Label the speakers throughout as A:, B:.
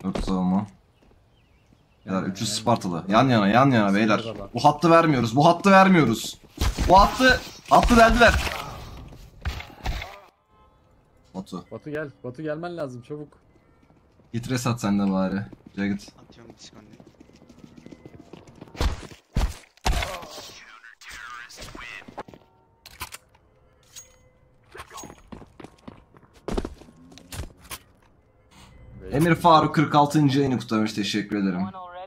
A: 4 savunma. Beyler 300 Spartalı. Yan yana beyler. Bu hattı vermiyoruz. Bu hattı deldiler.
B: Batu gel. Batu gelmen lazım çabuk.
A: Git reset sen de bari. Jagged.
C: Atıyorum disconnect.
A: Emir Faruk 46. yayını kutlamış. Teşekkür ederim.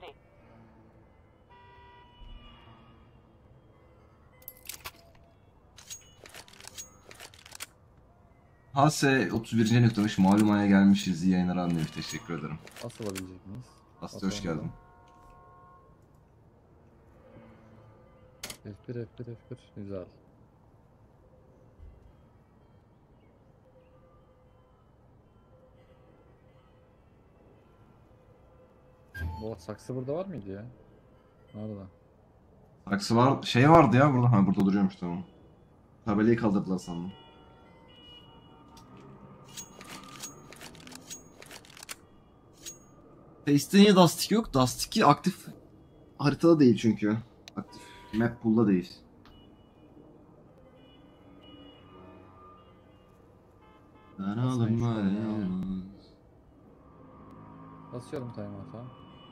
A: Hase 31. yayını kutlamış. Malum aya gelmişiz. İyi yayınlar anlamış. Teşekkür ederim.
B: Nasıl alabilecek miyiz?
A: Aslı hoş geldin.
B: F1. Güzel. Bu saksı burada var mıydı ya? Nerede?
A: Saksı var. Şey vardı ya burada. Ha burada duruyormuş tamam. Tabelayı kaldırdılar sandım. Face'te Dust 2 yok. Dust 2 aktif haritada değil çünkü. Aktif map pool'da değil. Ben alım
B: Basıyorum timeout'a.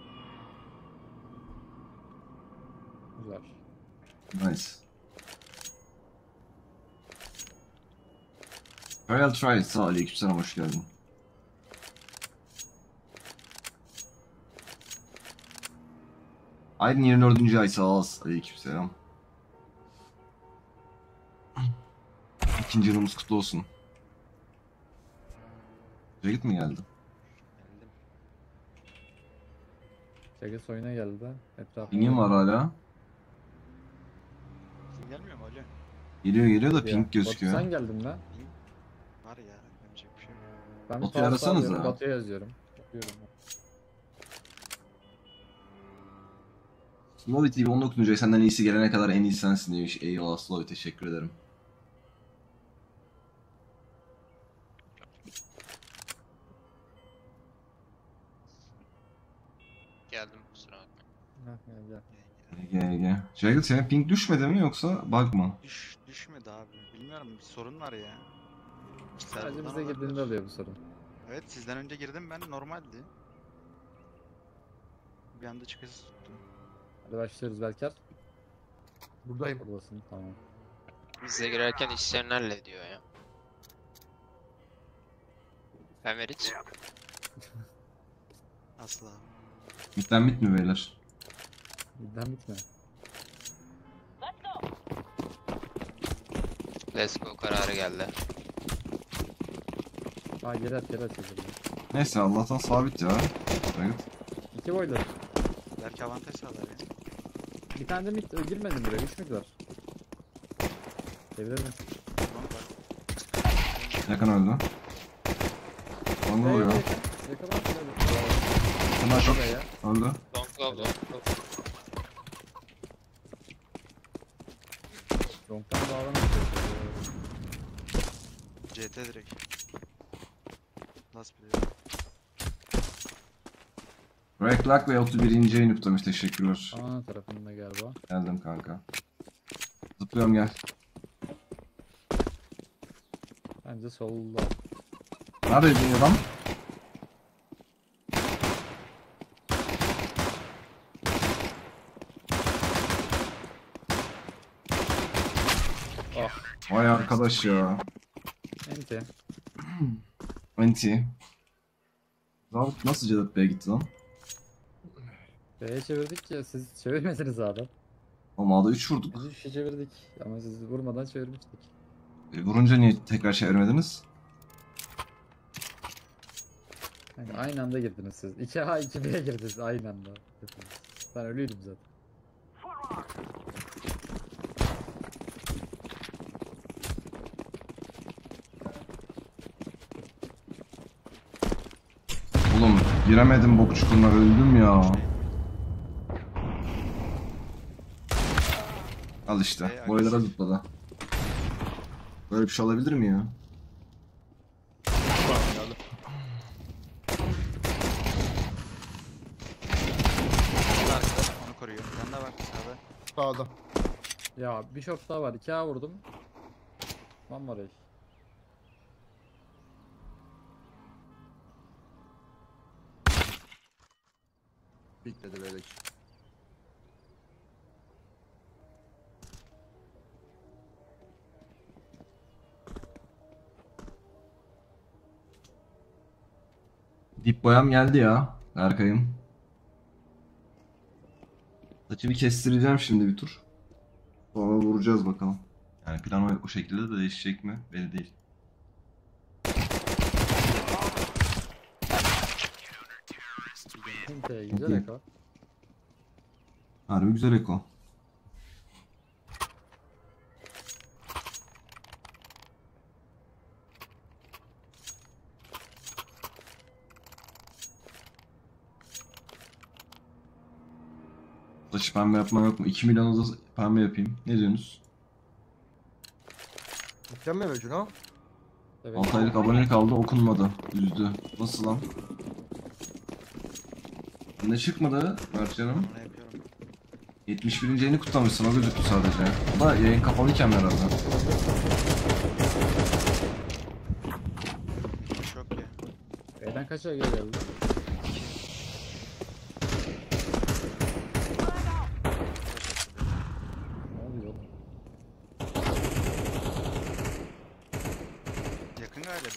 B: Güzel.
A: Nice. Royal Try sağ aleykümselam hoş geldin. Aydın 24. ay sağ olasın aleykümselam. İkinci yılımız kutlu olsun. Jagged mi geldi?
C: Geldim.
B: Jagged oyuna geldi de etrafında.
A: Ping'im var hala.
C: Kim gelmiyor mu Ali?
A: Geliyor da
B: Ya,
A: ping gözüküyor.
B: Batu sen geldin lan.
C: Var ya. Yapacak bir şey yok.
B: Ben
A: Batu'yu arasanıza.
B: Batu'ya yazıyorum. Bakıyorum.
A: Slowy TV 19. ay senden iyisi gelene kadar en iyi sensin demiş. Eyvallah Slowy teşekkür ederim.
D: Geldim kusura bakma.
B: Gel.
A: Jagged senin ping düşmedi mi yoksa bug mı?
C: Düşmedi abi. Bilmiyorum bir sorun var ya.
B: Sadece
C: Server'dan
B: bize
C: olabilir.
B: girdiğinde oluyor bu sorun.
C: Evet sizden önce girdim ben normaldi. Bir anda çıkası tuttu.
B: Hadi başlıyoruz Berker.
E: Buradayım.
B: Buradasın tamam.
D: Bize girerken işlerini hallediyor ya. Femeriç.
C: Asla.
A: Midden bit mi beyler?
B: Bizden bitme.
D: Let's go kararı geldi.
B: Ha geri at yazıldı.
A: Neyse Allah'tan sabit ya. Jagged.
B: 2 boylar.
C: Belki avantaj sağlar ya.
B: Bir tane de mid girmedim buraya. 3 mid var. Çevirelim.
C: Tamam bak.
A: Yakın öldü. Longa oluyor.
B: Yakalan.
A: Bunlar çok
B: Buraya.
A: öldü.
D: Long.
B: Long'dan bağlamak.
C: CT direkt. Last player.
A: Breaklak ve 31. yayını kutlamış teşekkürler.
B: Ana tarafında galiba.
A: Geldim kanka. Zıplıyorum gel.
B: Bence solda.
A: Neredeydin adam?
B: Ah.
A: Vay arkadaş ya.
B: Enti.
A: Anti. Zabıt nasıl Cedat Bey'e gitti lan?
B: B'ye çevirdik ya siz çevirmediniz abi.
A: Oğlum A'da 3 vurduk.
B: Biz 3 kişi çevirdik ama siz vurmadan çevirmiştik.
A: Vurunca niye tekrar çevirmediniz?
B: Yani aynı anda girdiniz siz. 2A 2B'ye girdiniz aynı anda. Ben ölüydüm zaten.
A: Oğlum giremedim bok çukuruna öldüm ya. Al işte boylara zıpladı. Böyle bir şey olabilir mi ya?
E: Sağda.
B: Ya bir short daha var. 2A vurdum. One more.
E: Bekledi böyle.
A: Dip boyam geldi ya. Berkay'ım. Saçı bir kestireceğim şimdi bir tur. Sonra vuracağız bakalım. Yani plan o şekilde de değişecek mi? Belli değil.
B: Güzel
A: Okey.
B: eko.
A: Harbi güzel eko. Saçı pembe yapmam yok mu? 2 milyonu da pembe yapayım. Ne diyorsunuz?
E: Mükemmel öcün ha.
B: Evet.
A: 6 aylık abonelik aldı, okunmadı. Üzdü. Nasıl lan? Ne çıkmadı Mertcan'ım?
C: Onu yapıyorum.
A: 71. yayını kutlamışsın, o gözüktü sadece. Ama yayın kapalıyken herhalde.
C: Çok iyi.
B: B'den kaça geldi? Ne oluyor oğlum?
C: Yakın galiba.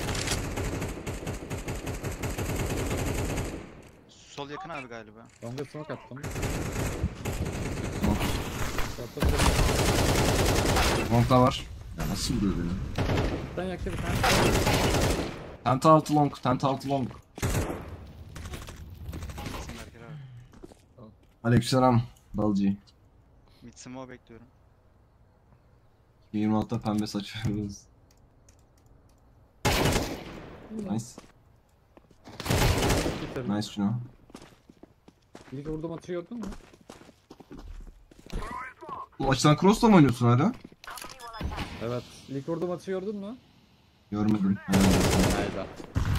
C: Sol yakın abi galiba.
B: Longa smoke attım.
A: Long.
B: Short'ta bir de
A: Long da var. Ya nasıl vuruyor beni?
B: short'tan yaktı bir tane.
A: Tent altı long, tent altı long.
C: Kesin Berker abi.
A: Aleykümselam Balcı.
C: Mid smoke bekliyorum.
A: 26'da pembe saç veriyoruz. Nice.
B: Bitirdim.
A: Nice Cino.
B: İlk vurdum atıyor gördün mü?
A: Bu açıdan cross'la mı oynuyorsun hala?
B: Evet. İlk vurdum atıyor gördün mü?
A: Görmedim.
B: Hayda.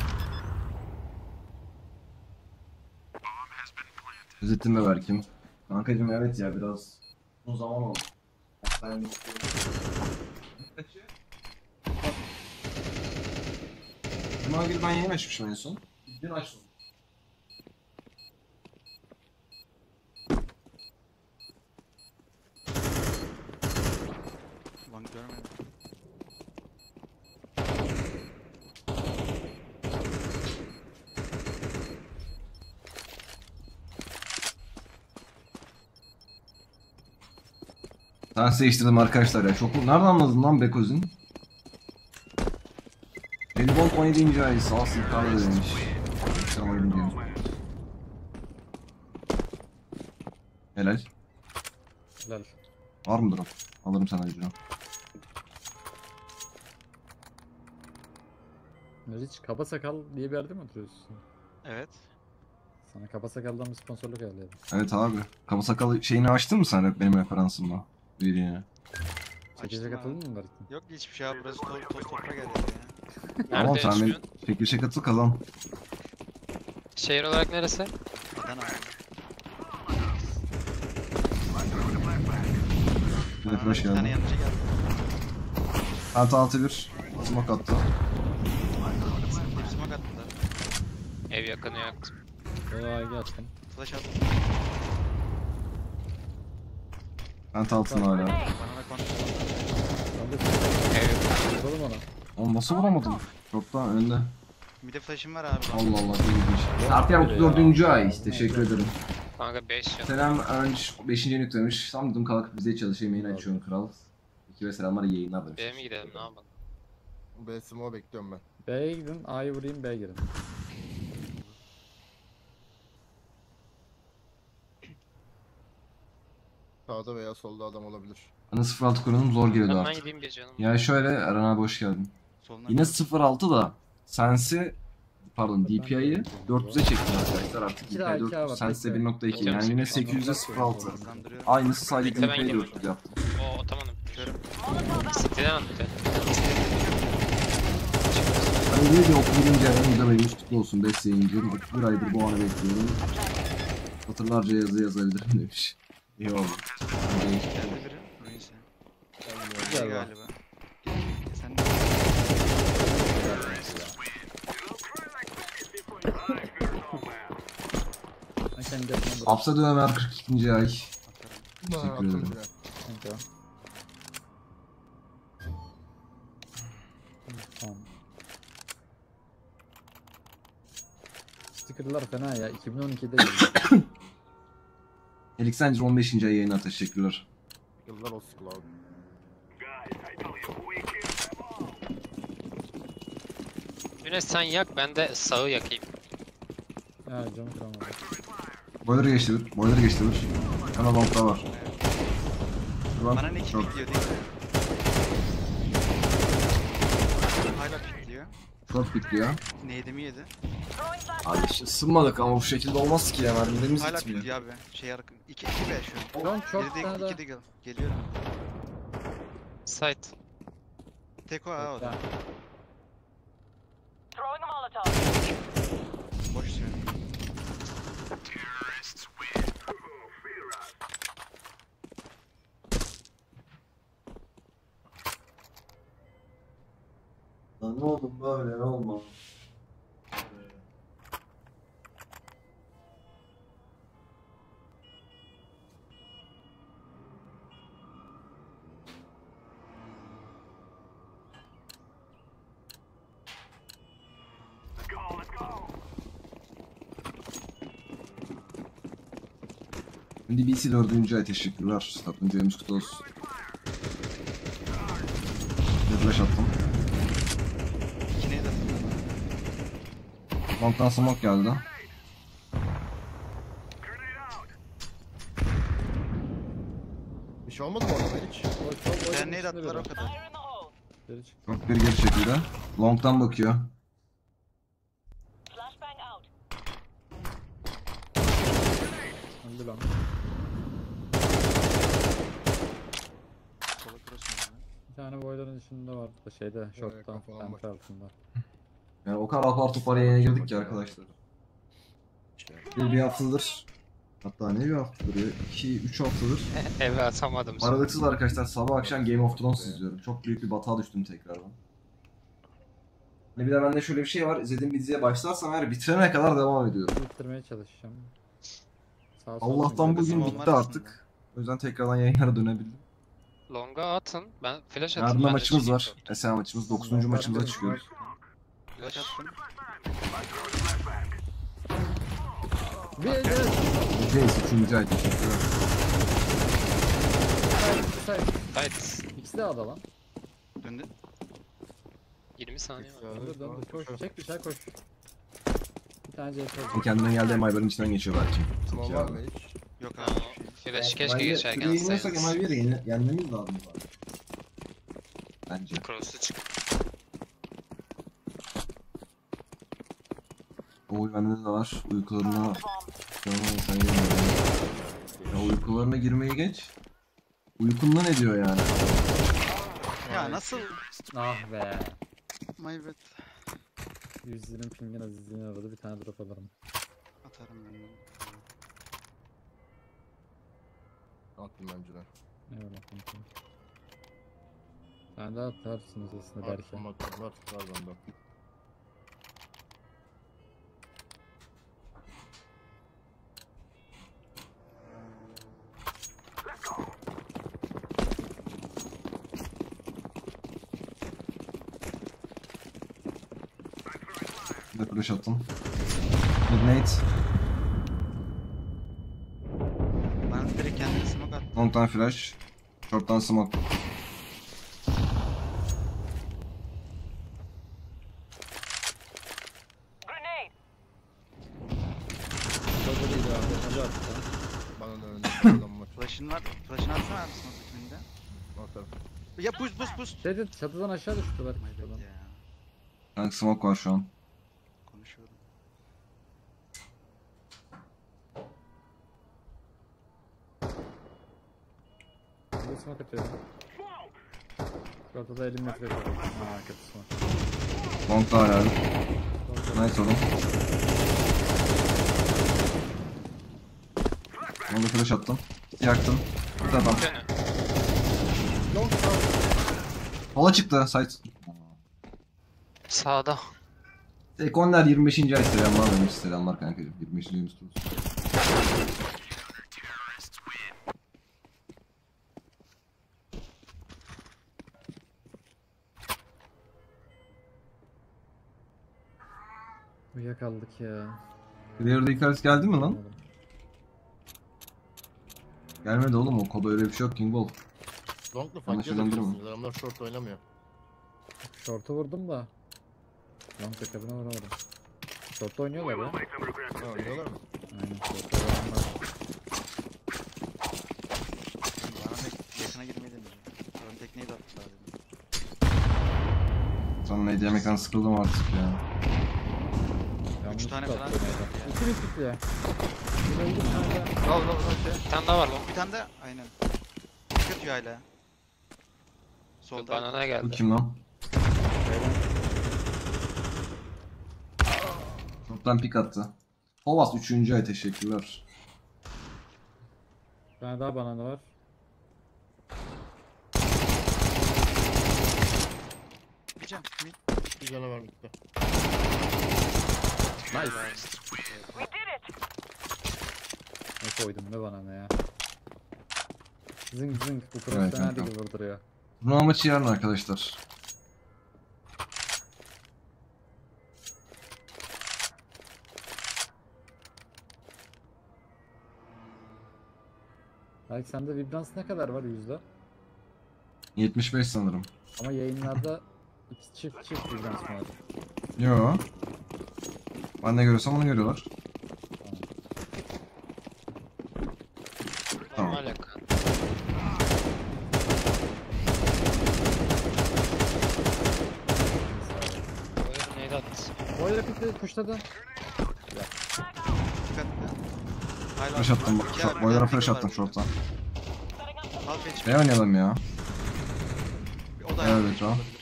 A: Özetleme Berk'im. Kankacım evet ya biraz uzun zaman oldu. Ben Cuma günü ben yeni açmışım en son. Dün açtım.
C: Long görmedim.
A: Dans değiştirdim arkadaşlar ya. Çok nereden anladın lan Bekoz'un? Elbon 17. ay sağ olsun yukarıda demiş. Tamam öyle diyorum. Helal.
B: Helal.
A: Var mıdır o? Alırım sana Cino.
B: Meriç kaba sakal diye bir yerde mi oturuyorsun?
C: Evet.
B: Sana kaba sakaldan bir sponsorluk ayarlayalım.
A: Evet abi. Kaba sakal şeyini açtın mı sen hep benim referansımla? Üyeliğine.
B: Çekecek
C: Açtım
B: atalım
C: abi.
B: mı Berk'in?
C: Yok hiçbir şey abi. Burası toz toprak geldi ya.
A: Tamam
D: Nerede
A: sen benim
D: yaşıyorsun?
A: çekilişe katıl kazan.
D: Şehir olarak neresi?
C: Neden abi?
A: Bir de flash
C: Bir tane
A: geldi.
C: yanıcı geldi.
A: Penta 6-1. Smoke attı.
C: Bir smoke attılar.
D: Ev yakını yok.
B: Kolay gelsin.
C: Flash attı.
A: Penta altın hala.
C: Bana da kontrol.
B: Ben de
D: Ev yok.
B: vuralım ona.
A: Oğlum nasıl vuramadım? Çok daha önde.
C: Bir de flash'im var abi.
A: Allah Allah değilmiş. Artyan 34. ay. Teşekkür ederim.
D: Kanka 5 yıl.
A: Selam Önç 5. yüklemiş. Tam dedim kalkıp bize çalışayım yayın açıyorum kral. İki ve selamlar iyi yayınlar demiş.
D: B'ye mi gidelim ne yapalım?
E: B smoke bekliyorum ben.
B: B'ye gidin, A'yı vurayım, B'ye girin.
E: Sağda veya solda adam olabilir.
A: Bana 06 kurulum zor geliyordu
D: Ben
A: artık.
D: gideyim bir canım.
A: Ya şöyle Eren abi hoş geldin.
C: Soluna
A: Yine
C: bir-
A: 06 da Sensi pardon DPI'yi 400'e çektim arkadaşlar artık.
B: İki daha,
A: DPI
B: iki daha
A: 400
B: var,
A: Sensi
B: bekle.
A: 1.2 yani yine 800'e 06.
C: hızlandırıyorum.
A: Aynısı sadece
D: Bekle, ben
A: DPI
D: gideyim.
A: 400 yaptım.
D: Oo tamam.
C: Körüm.
D: City'den attı.
A: Hani diyor ki okul Ceren'in de benim üstü olsun besleyince bir aydır bu anı bekliyorum. Satırlarca yazı yazabilirim demiş. İyi oldu.
C: Geldi biri. Ruins'e.
E: Gelmiyor.
C: Şey
B: Gel
C: galiba. Sen de
B: Ben kendi yapmam bırak.
A: Hapsa dönem her 42. ay.
C: atarım.
A: Teşekkür ederim.
B: Kanka. Tamam. Stickerlar fena ya. 2012'de geldi.
A: Alexander 15. ay yayına teşekkürler.
E: Yıllar olsun Cloud.
D: Güneş sen yak, ben de sağı yakayım.
B: Ya camı kıramadım.
A: Boiler geçti. Boiler geçti. Hemen long'da var. Ulan,
C: Bana ne kim
A: short.
C: pikliyor değil mi? Hala pikliyor.
A: Short bitliyor.
C: Neydi mi yedi?
A: Abi işte ısınmadık ama bu şekilde olmaz ki ya. Mermilerimiz
C: Hala
A: gitmiyor.
C: pikliyor abi. Şey arka. 2 be şu an.
B: Long
C: Biri
B: short
C: de
B: tane daha.
C: 2 de geliyorum.
D: Site.
C: Tek o ha o da.
B: Ya,
F: Throwing a Molotov.
C: Boş söyle.
A: Lan oğlum böyle olmaz. DBC 4. ay teşekkürler. Tatlıncı James kutlu olsun. Bir flash attım.
C: 2 neydi atıldı?
A: Long'dan smoke geldi.
E: Bir şey olmadı mı orada hiç?
C: Ben neydi attılar o kadar.
F: Fire in the hole.
B: geri çık.
A: Çok bir geri çekildi. Long'dan bakıyor.
F: Flashbang out.
B: Öldü lan.
C: Sola cross mu?
B: Bir tane boiler'ın içinde var da şeyde short'ta.
E: kafadan
B: Ben
E: bak.
B: tarafında.
A: Yani o kadar apar topar yayına girdik ki arkadaşlar. Bir haftadır. Hatta ne bir haftadır ya? 2-3 haftadır.
D: Eve atamadım.
A: Aralıksız arkadaşlar sabah akşam Game of Thrones izliyorum. Çok büyük bir batağa düştüm tekrardan. Hani bir de bende şöyle bir şey var. İzlediğim bir diziye başlarsam eğer bitirene kadar devam ediyorum.
B: Bitirmeye çalışacağım. Sağ
A: Allah'tan
C: Kızım
A: bugün
C: olmaz
A: bitti
C: aslında.
A: artık. O yüzden tekrardan yayınlara dönebildim.
D: Long'a atın. Ben flash atayım.
A: Yarın da
D: ben de
A: maçımız
D: çıkayım
A: var.
D: short.
A: SA maçımız 9. maçımıza çıkıyoruz.
C: Flash attım.
B: Bir de
A: Neyse 3. ay teşekkürler.
B: side.
D: Site.
B: İkisi de A'da lan.
C: Döndü.
D: 20 saniye var.
B: Döndür döndür koş. Çek dışarı koş. Bir tane CS
A: Kendine geldi MIBR'ın içinden geçiyor belki. Çok
E: Tamam
A: iyi
E: var
A: abi.
E: mı hiç?
C: Yok
D: Ha,
C: abi.
D: o Flash keşke
A: Bence
D: geçerken
A: şurayı yeniyorsak
D: atsaydınız.
A: MIBR'i yenmemiz lazım bari. Bence.
D: Cross'u çık.
A: Oy bende de var. Uykularına...
F: Bomb.
A: Tamam sen girme. Ya uykularına girmeyi geç. Uykunda ne diyor yani?
C: Ya nasıl?
B: Ah be.
C: My bad.
B: 120 pingin azizliğini aradı. Bir tane drop alırım.
C: Atarım ben de.
E: Attım bence de.
B: Eyvallah kanka. Sen de atarsınız aslında belki.
E: Attım attım. Var bende.
A: Bir de flash attım. Midnight.
C: Ben direkt kendime smoke attım.
A: Long'dan flash. Short'tan smoke.
F: Grenade.
B: Çok da değil abi. Hadi at sen.
E: Bana da önde adam var.
C: Flash'ın var. Flash'ını atsana abi smoke bitiminde.
E: Atarım.
C: Ya boost.
B: Şeyde çatıdan aşağı düştüler.
C: My bad
B: Şuradan.
C: ya.
A: Kanka smoke var şu an.
C: Konuşuyorum.
B: Burada smoke atıyorum. Ortada 50 metre kaldı. Haa kötü smoke.
A: Long'da hala. Nice oğlum. Long'da flash attım. Yaktım. Bir adam.
D: Dönü.
A: Sola çıktı. Site.
D: Sağda.
A: Tekonler 25. ay selamlar demiş. Selamlar kankacığım. 25. ayımız tutsun.
B: Uyuyakaldık ya.
A: Player'da Icarus geldi mi lan? Gelmedi oğlum, o koda öyle bir şey yok King Ball.
E: Long'la
A: Yanlış
E: fight
A: önemli mi?
E: yapıyorsunuz. Adamlar short oynamıyor.
B: Short'u vurdum da. Long yakadına vuramadım. Short'ta oynuyorlar ya.
E: Ha, oynuyorlar mı?
B: Aynen short'ta oynanlar.
C: Bana da yakına girmeyi deneyeceğim. Ön tekneyi de attılar dedim.
A: Sana ne diyemekten sıkıldım artık ya.
B: Yanlış
C: tane
B: attı
C: falan
B: neyden.
C: ya.
B: İki bisikli ya. Bir öldü, bir tane daha.
D: Bir tane daha var lan.
C: Bir tane de aynen. Çıkartıyor hala. Solda.
D: Banana
A: Bu
D: geldi.
A: kim lan? Short'tan pik attı. Hovas 3. ay teşekkürler.
B: Bir tane daha banana var.
C: Bir can. Mid.
E: Bir canavar bitti.
B: Nice.
F: We did it!
B: Ne koydum ne banana ya. Zınk zınk bu
A: Evet,
B: profesyonel
A: kankam.
B: gibi vurduruyor.
A: Turnuva maçı yarın arkadaşlar.
B: Belki sende vibrans ne kadar var yüzde?
A: 75 sanırım.
B: Ama yayınlarda çift vibrans mı var?
A: Yo. Ben ne görüyorsam onu görüyorlar. Tamam.
D: Normal yakın. Oyun neydi attı?
B: Boiler pikte pushladı.
C: Dikkatli. Hala.
A: Flash attım bak.
C: İki
A: Short,
C: abi,
A: boylara
C: bir
A: flash
C: var
A: attım
C: burada.
A: short'tan.
C: Al fetch.
A: Ne oynayalım ya?
C: O da
A: Evet,
C: yapmış
A: o.
C: olabilir.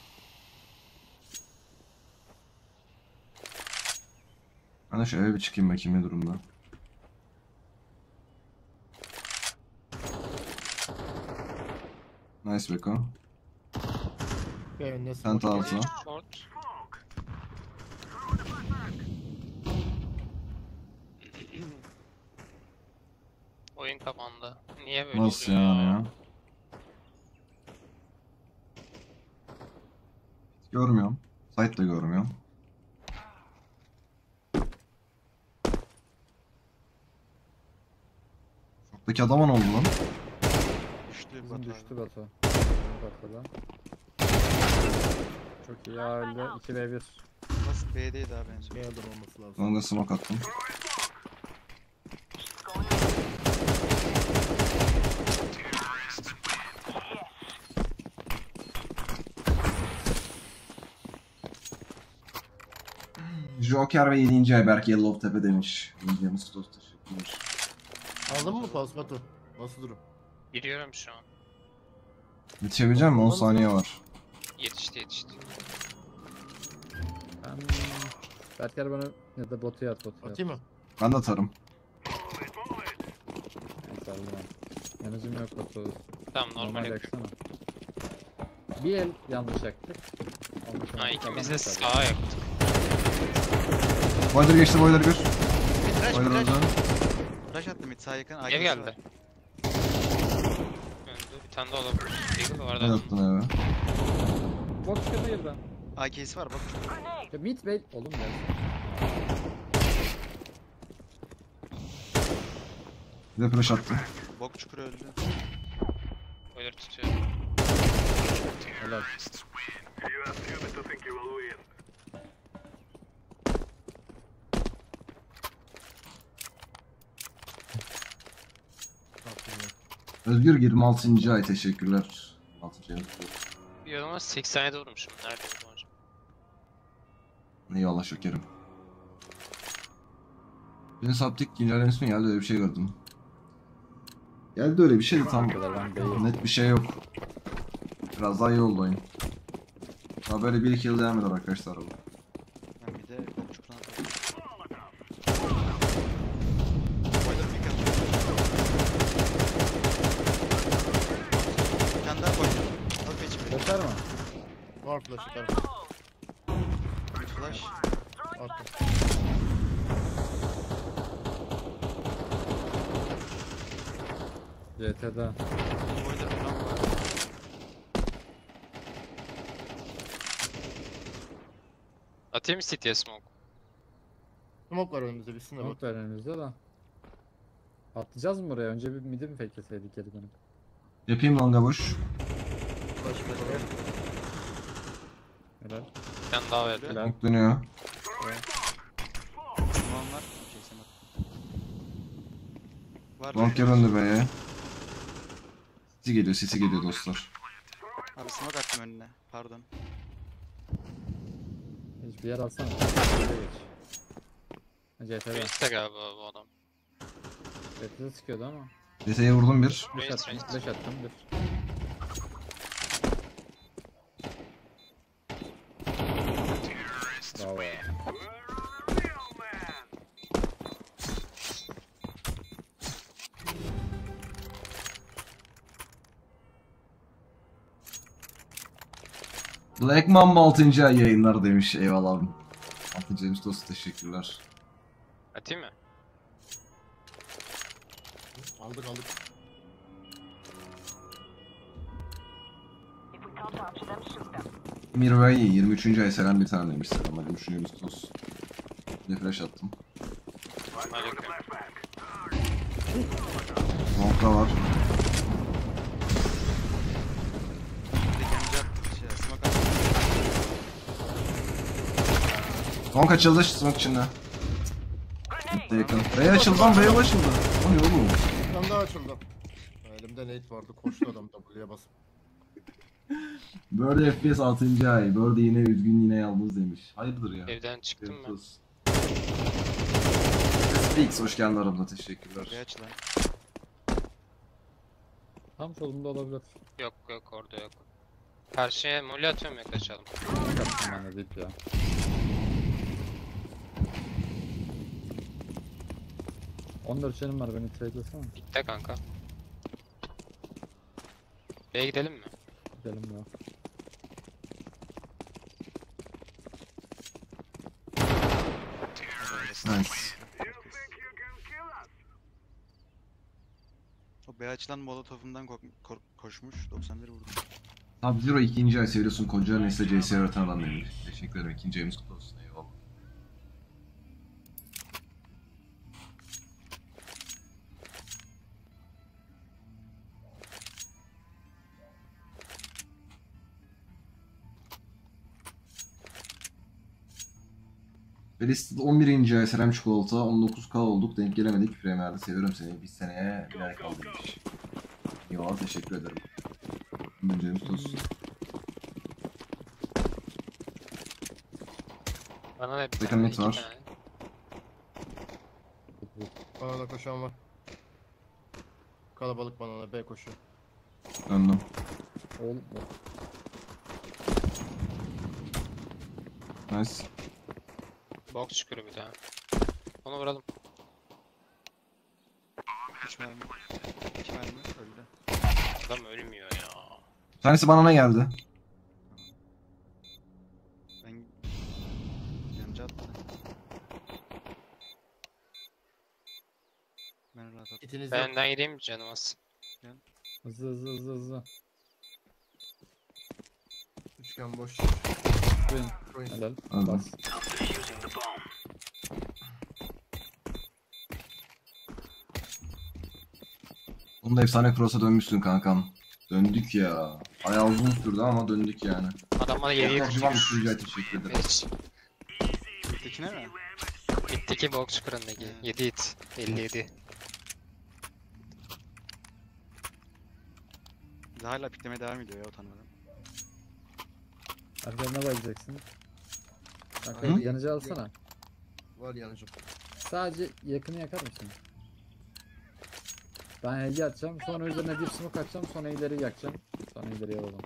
A: Ben de şu eve bir çıkayım bakayım ne durumda. Nice Beko.
E: Yani ne
A: Sen altı.
D: Short. Oyun kapandı. Niye böyle
A: Nasıl
D: oluyor
A: yani ya? Görmüyorum. Site de görmüyorum. Şoktaki adama ne oldu lan?
C: Düştü
B: Bizim
C: Batu
B: düştü
C: abi.
B: Batu. Bakıda. Çok iyi ya öldü. 2v1.
C: Basit B'deydi abi en son.
E: bir adam olması lazım.
A: Ben de smoke attım. Joker ve 7. ay Berk Yellow Tepe demiş. Yiyeceğimiz stos teşekkürler.
E: Aldın mı pas Batu? Nasıl durum?
D: Giriyorum şu an.
A: Yetişebilecek misin? 10 saniye var.
D: Yetişti.
B: Ben... Berker bana ya da botu at botu at.
E: Atayım mı?
A: Ben de atarım.
B: Neyse aldım ben. Yanıcım yok botu.
D: Tamam normal
B: Normal
D: yakın.
B: yaksana. Bir el yanlış yaktık. Ondan sonra
D: Ha
B: adam
D: ikimiz de
B: yakaladı.
D: sağa yaktık.
A: Boiler geçti, boiler gör.
C: Mid rush,
A: Boiler
C: mid rush.
A: öldü.
C: Rush attı mid sağ yakın.
D: Ev
C: AK'si
D: geldi.
C: var.
D: Öldü. Bir tane de olabilir. Değil mi? Var
A: Ne
D: da.
A: yaptın eve?
B: Bot çıkıyor yerden.
C: AK'si var bak.
F: Grenade!
B: Ya mid bait. Oğlum ya.
A: Bir de flash attı.
C: Bok çukuru öldü.
D: Boiler tutuyor.
B: Helal.
E: Attım ya.
A: Özgür 26. ay teşekkürler. 26. ay.
D: Bir adama 87 vurmuşum. Nerede bu hocam?
A: Eyvallah şekerim. Beni saptık güncellemesi mi geldi, öyle bir şey gördüm. Geldi öyle bir şey de tam
B: kadar ben değil.
A: net bir şey yok. Biraz daha iyi oldu oyun. Daha böyle 1-2 yıl devam eder arkadaşlar bu.
C: Ben bir de bok çukuruna atalım. Boiler pick atıyor.
B: Flash var mı?
E: Var flash atarım.
C: Flash.
E: Attım.
B: CT'de.
C: Burada falan var.
D: Atayım mı City'ye smoke?
E: Smoke var önümüzde bitsin de bak.
B: Smoke var önümüzde de. Atlayacağız mı buraya? Önce bir midi mi fakeleseydik geri dönüp?
A: Yapayım longa boş.
C: Flash flash.
B: Helal.
D: Bir tane daha verdi.
A: Long dönüyor.
C: Tamam var. Var.
A: Long döndü B'ye. City geliyor dostlar.
C: Abi smoke attım önüne. Pardon.
B: Hiçbir yer alsana. Buraya geç. CT'de.
D: Reis'te galiba bu adam.
B: CT'de sıkıyordu ama.
A: DT'ye vurdum bir.
B: Flash
D: Reis,
B: attım.
D: Reis.
B: Flash attım. Bir. Bravo.
A: Black Mamba 6. ay yayınlar demiş. Eyvallah abi. 6. James Dost teşekkürler.
D: Atayım mı?
E: Aldık.
F: If we can't answer them, shoot them.
A: Mirvay 23. ay selam bir tane demiş. Selamlar demiş. James Dost. Refresh attım.
D: Aleyküm.
A: Long'da var.
C: Bir de kendi attı. Smoke attım.
A: Long açıldı smoke içinde. Bitti yakın. B'ye açıldı lan B'ye açıldı. O ne oğlum?
E: Bir tane daha açıldı. Elimde nade vardı. Koştu adam W'ye basıp.
A: Bird FPS 6. ay. Bird yine üzgün yine yalnız demiş. Hayırdır ya?
D: Evden çıktım ben.
A: Dost. Speaks hoş geldin aramda teşekkürler.
C: Buraya aç lan.
B: Tam solumda olabilir.
D: Yok yok orada yok. Karşıya molly atıyorum ya kaçalım.
B: Yaptım ben de deyip ya. ...14 canım var, beni trade'lasana.
D: Bitti kanka. B'ye gidelim mi?
B: Gidelim ya.
A: Nice.
C: O B açılan molotovundan koşmuş. 91 vurdu.
A: Sub-Zero 2. ay seviyorsun koca nesle CS öğreten adam demiş. Teşekkür ederim. 2. ayımız kutlu olsun. Eyvallah. Felicity 11. ay selam çikolata 19k olduk denk gelemedik Premier'de seviyorum seni bir seneye bir ay kaldı demiş. Eyvallah teşekkür ederim. Öncemiz olsun.
D: Bana ne bir
A: Bakın
D: tane,
A: net
D: iki
A: var.
D: tane.
E: Bana da koşan var. Kalabalık banana B koşuyor.
A: Döndüm.
B: Oğlum
A: Nice.
D: Box çukuru bir daha. Onu vuralım.
C: 3 mermi. 2 mermi öldü.
D: Adam ölmüyor ya.
A: Bir tanesi banana geldi.
C: Ben yancı attı. Ben rahat attım.
E: İtiniz yok.
D: Benden gideyim canım az.
B: hızlı.
E: Üçgen boş.
B: Win.
E: Coin.
B: Helal.
A: Aldım.
B: Bas.
A: Onu da efsane cross'a dönmüşsün kankam. Döndük ya. Bayağı uzun sürdü ama döndük yani.
D: Adam bana 7'yi
A: Çok güzel
D: kurtarmış.
A: bir teşekkür ederim.
D: Hiç.
C: Ötekine mi?
D: Bitti ki box çukurundaki. 7 hit. 57.
C: Bir de hala piklemeye devam ediyor ya utanmadan.
B: Arkalarına bakacaksın. Kanka
A: Hı?
B: yanıcı alsana.
E: Var yanıcım.
B: Sadece yakını yakar mısın? Ben hediye atacağım, sonra üzerine bir smoke atacağım, sonra ileri yakacağım. Sonra ileri alalım.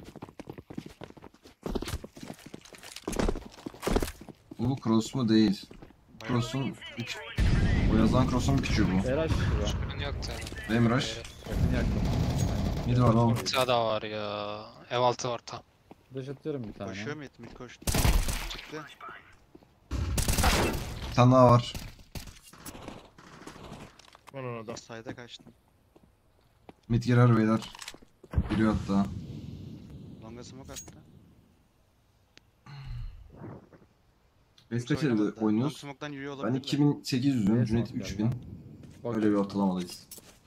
A: Bu cross mu değil. Cross'un piç. O yazılan cross'un piçi bu.
B: Eraş ya.
D: Çukurun yoktu adam.
A: Demiraş.
B: Yakını yaktım.
A: Mid var oğlum.
D: Orta da var ya. Ev altı orta.
B: Flash atıyorum bir tane.
C: Koşuyor mu mid koştu. Çıktı.
A: Bir tane daha var.
E: Ben ona da.
C: Sayda kaçtım.
A: Mid girer beyler. Giriyor hatta.
C: Longa smoke attı.
A: Biz
C: Hiç
A: kaç elde
C: oynamadı. Long
A: oynuyoruz?
C: smoke'dan yürüyor
A: Ben
C: olabilir.
A: 2800'üm,
B: Evet,
A: Cüneyt
B: tamam,
A: 3000.
B: Bak,
A: Öyle bir ortalamadayız.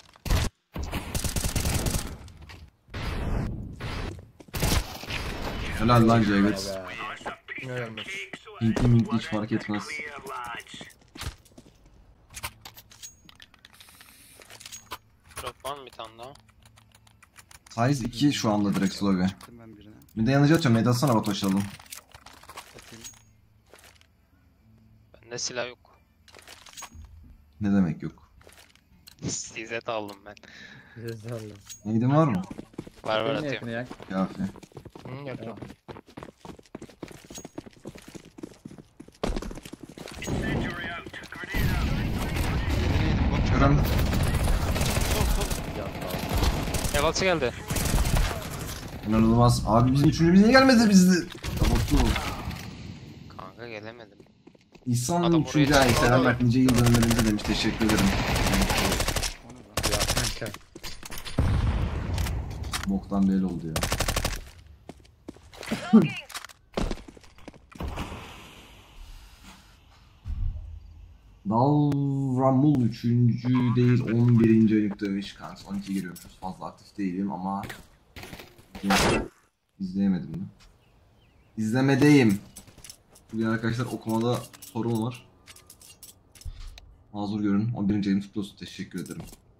A: Helal lan Cevdet.
B: be.
E: Ne gelmez.
A: Hintli minkli hiç fark etmez.
D: Drop var mı bir tane daha?
A: Size 2 şu anda direkt slow.
C: Çıktım ben birine.
A: Bir de yanıcı atıyorum. Neydi atsana Batu alalım.
C: Atayım.
D: Bende silah yok.
A: Ne demek yok.
D: Size de aldım ben.
B: Güzel.
A: Neydin var mı?
D: Var var
B: En
D: atıyorum.
B: yakını yak.
A: Kafi.
E: Hı, yakın.
A: Kerem.
D: Ev altı geldi.
A: İnanılmaz. Abi bizim üçüncümüz niye gelmedi bizde? Tabaklı.
D: Kanka gelemedim.
A: İhsan'ın
D: Adam
A: üçüncü
D: oraya
A: ay.
D: çıktı.
A: Selam Mert nice yıl dönümlerinize demiş. Teşekkür ederim.
B: Ya kanka.
A: Boktan belli oldu ya. Dalramul 3. değil 11. ayık demiş kanka. 12 giriyormuşuz. Fazla aktif değilim ama izleyemedim mi? İzlemedeyim. Bugün arkadaşlar okumada sorun var. Mazur görün. 11. ayım kutlu olsun. Teşekkür ederim.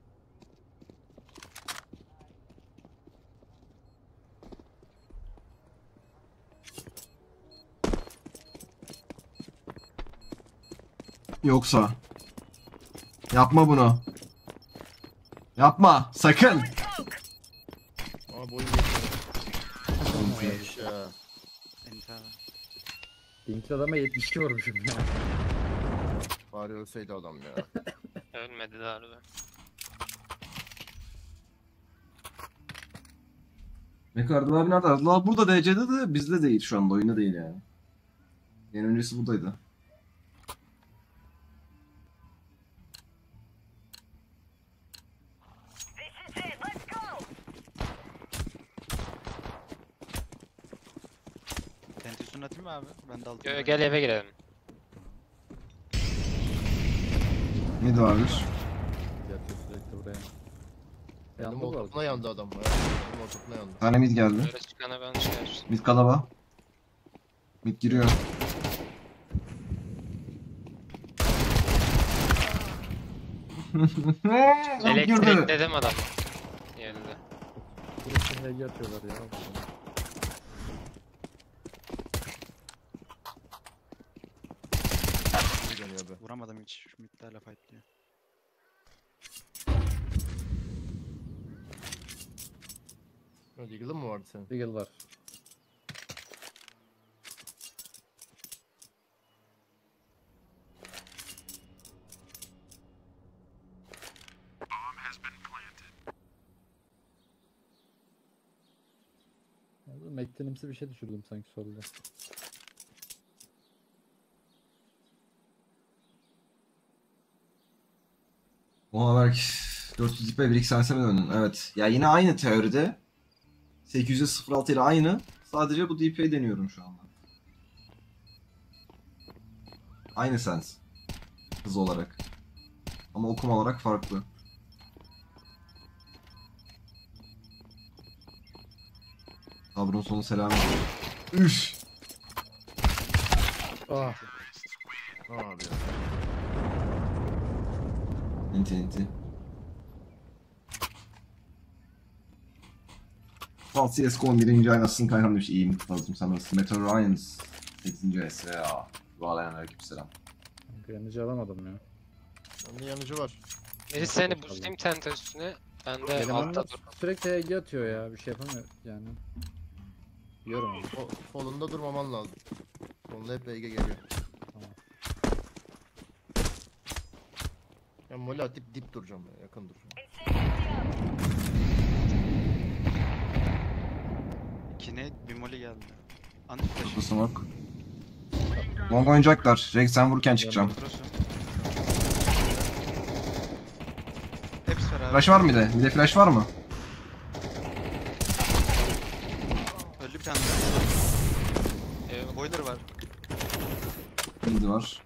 A: Yoksa yapma bunu. Yapma sakın.
E: Aa boyun geçiyor. Ya.
C: Enta.
B: Linkli adama 72 vurmuşum ya.
E: Bari ölseydi adam ya.
D: Ölmedi de harbi.
A: Mekardı abi nerede? Allah burada DC'de de bizde değil şu anda oyunda değil yani. En öncesi buradaydı.
C: Tentisyon atayım mı abi? Ben de aldım.
D: Gel eve girelim.
A: Mid varmış.
B: Yatıyor sürekli buraya.
E: Benim
B: Yandı bu
E: ortasına
B: arada.
E: yandı adam. Benim ortasına yandı.
A: Bir tane mid geldi.
D: Böyle çıkana ben şey yapayım.
A: Mid kalaba. Mid giriyor. Girdi.
D: Elektrikledim adamı. Yerinde.
B: Sürekli HG atıyorlar ya.
E: Bir dönüyor be.
C: Vuramadım hiç. Şu midde hala fightlıyor.
E: Deagle'ın mı vardı senin?
B: Deagle var. Mektenimsi bir şey düşürdüm sanki solda.
A: Oha Berk 400 ipe 1x'e mi döndün? Evet. Ya yine aynı teoride. 806 ile aynı. Sadece bu DP'yi deniyorum şu anda. Aynı sens. Hız olarak. Ama okuma olarak farklı. Sabrın sonu selamı. Üf.
B: Ah.
E: Abi ya.
A: İnti. Fal CSGO 11. ay nasılsın kankam demiş. İyiyim Fazlım sen nasılsın? Metro Ryans 8. S ya. Bağlayan aleykümselam.
B: Yanıcı alamadım ya.
E: Bende yanıcı var.
D: Biri seni boostlayayım tente üstüne. Ben de
B: Elemanlar
D: altta dur.
B: sürekli HG atıyor ya. Bir şey yapamıyor yani. Yiyorum onu.
E: Solunda durmaman lazım. Solunda hep BG geliyor.
B: Tamam.
E: Ben mole atıp dip duracağım ya. Yakın duracağım.
C: Cine bir moli geldi. Anti flash.
A: Bu smoke. Long oynayacaklar. Jack sen vururken çıkacağım.
C: Cross'u. Hepsi var abi.
A: Flash var mıydı? Bir de flash var mı?
C: Öldü bir tane. Boiler var.
A: Midi var.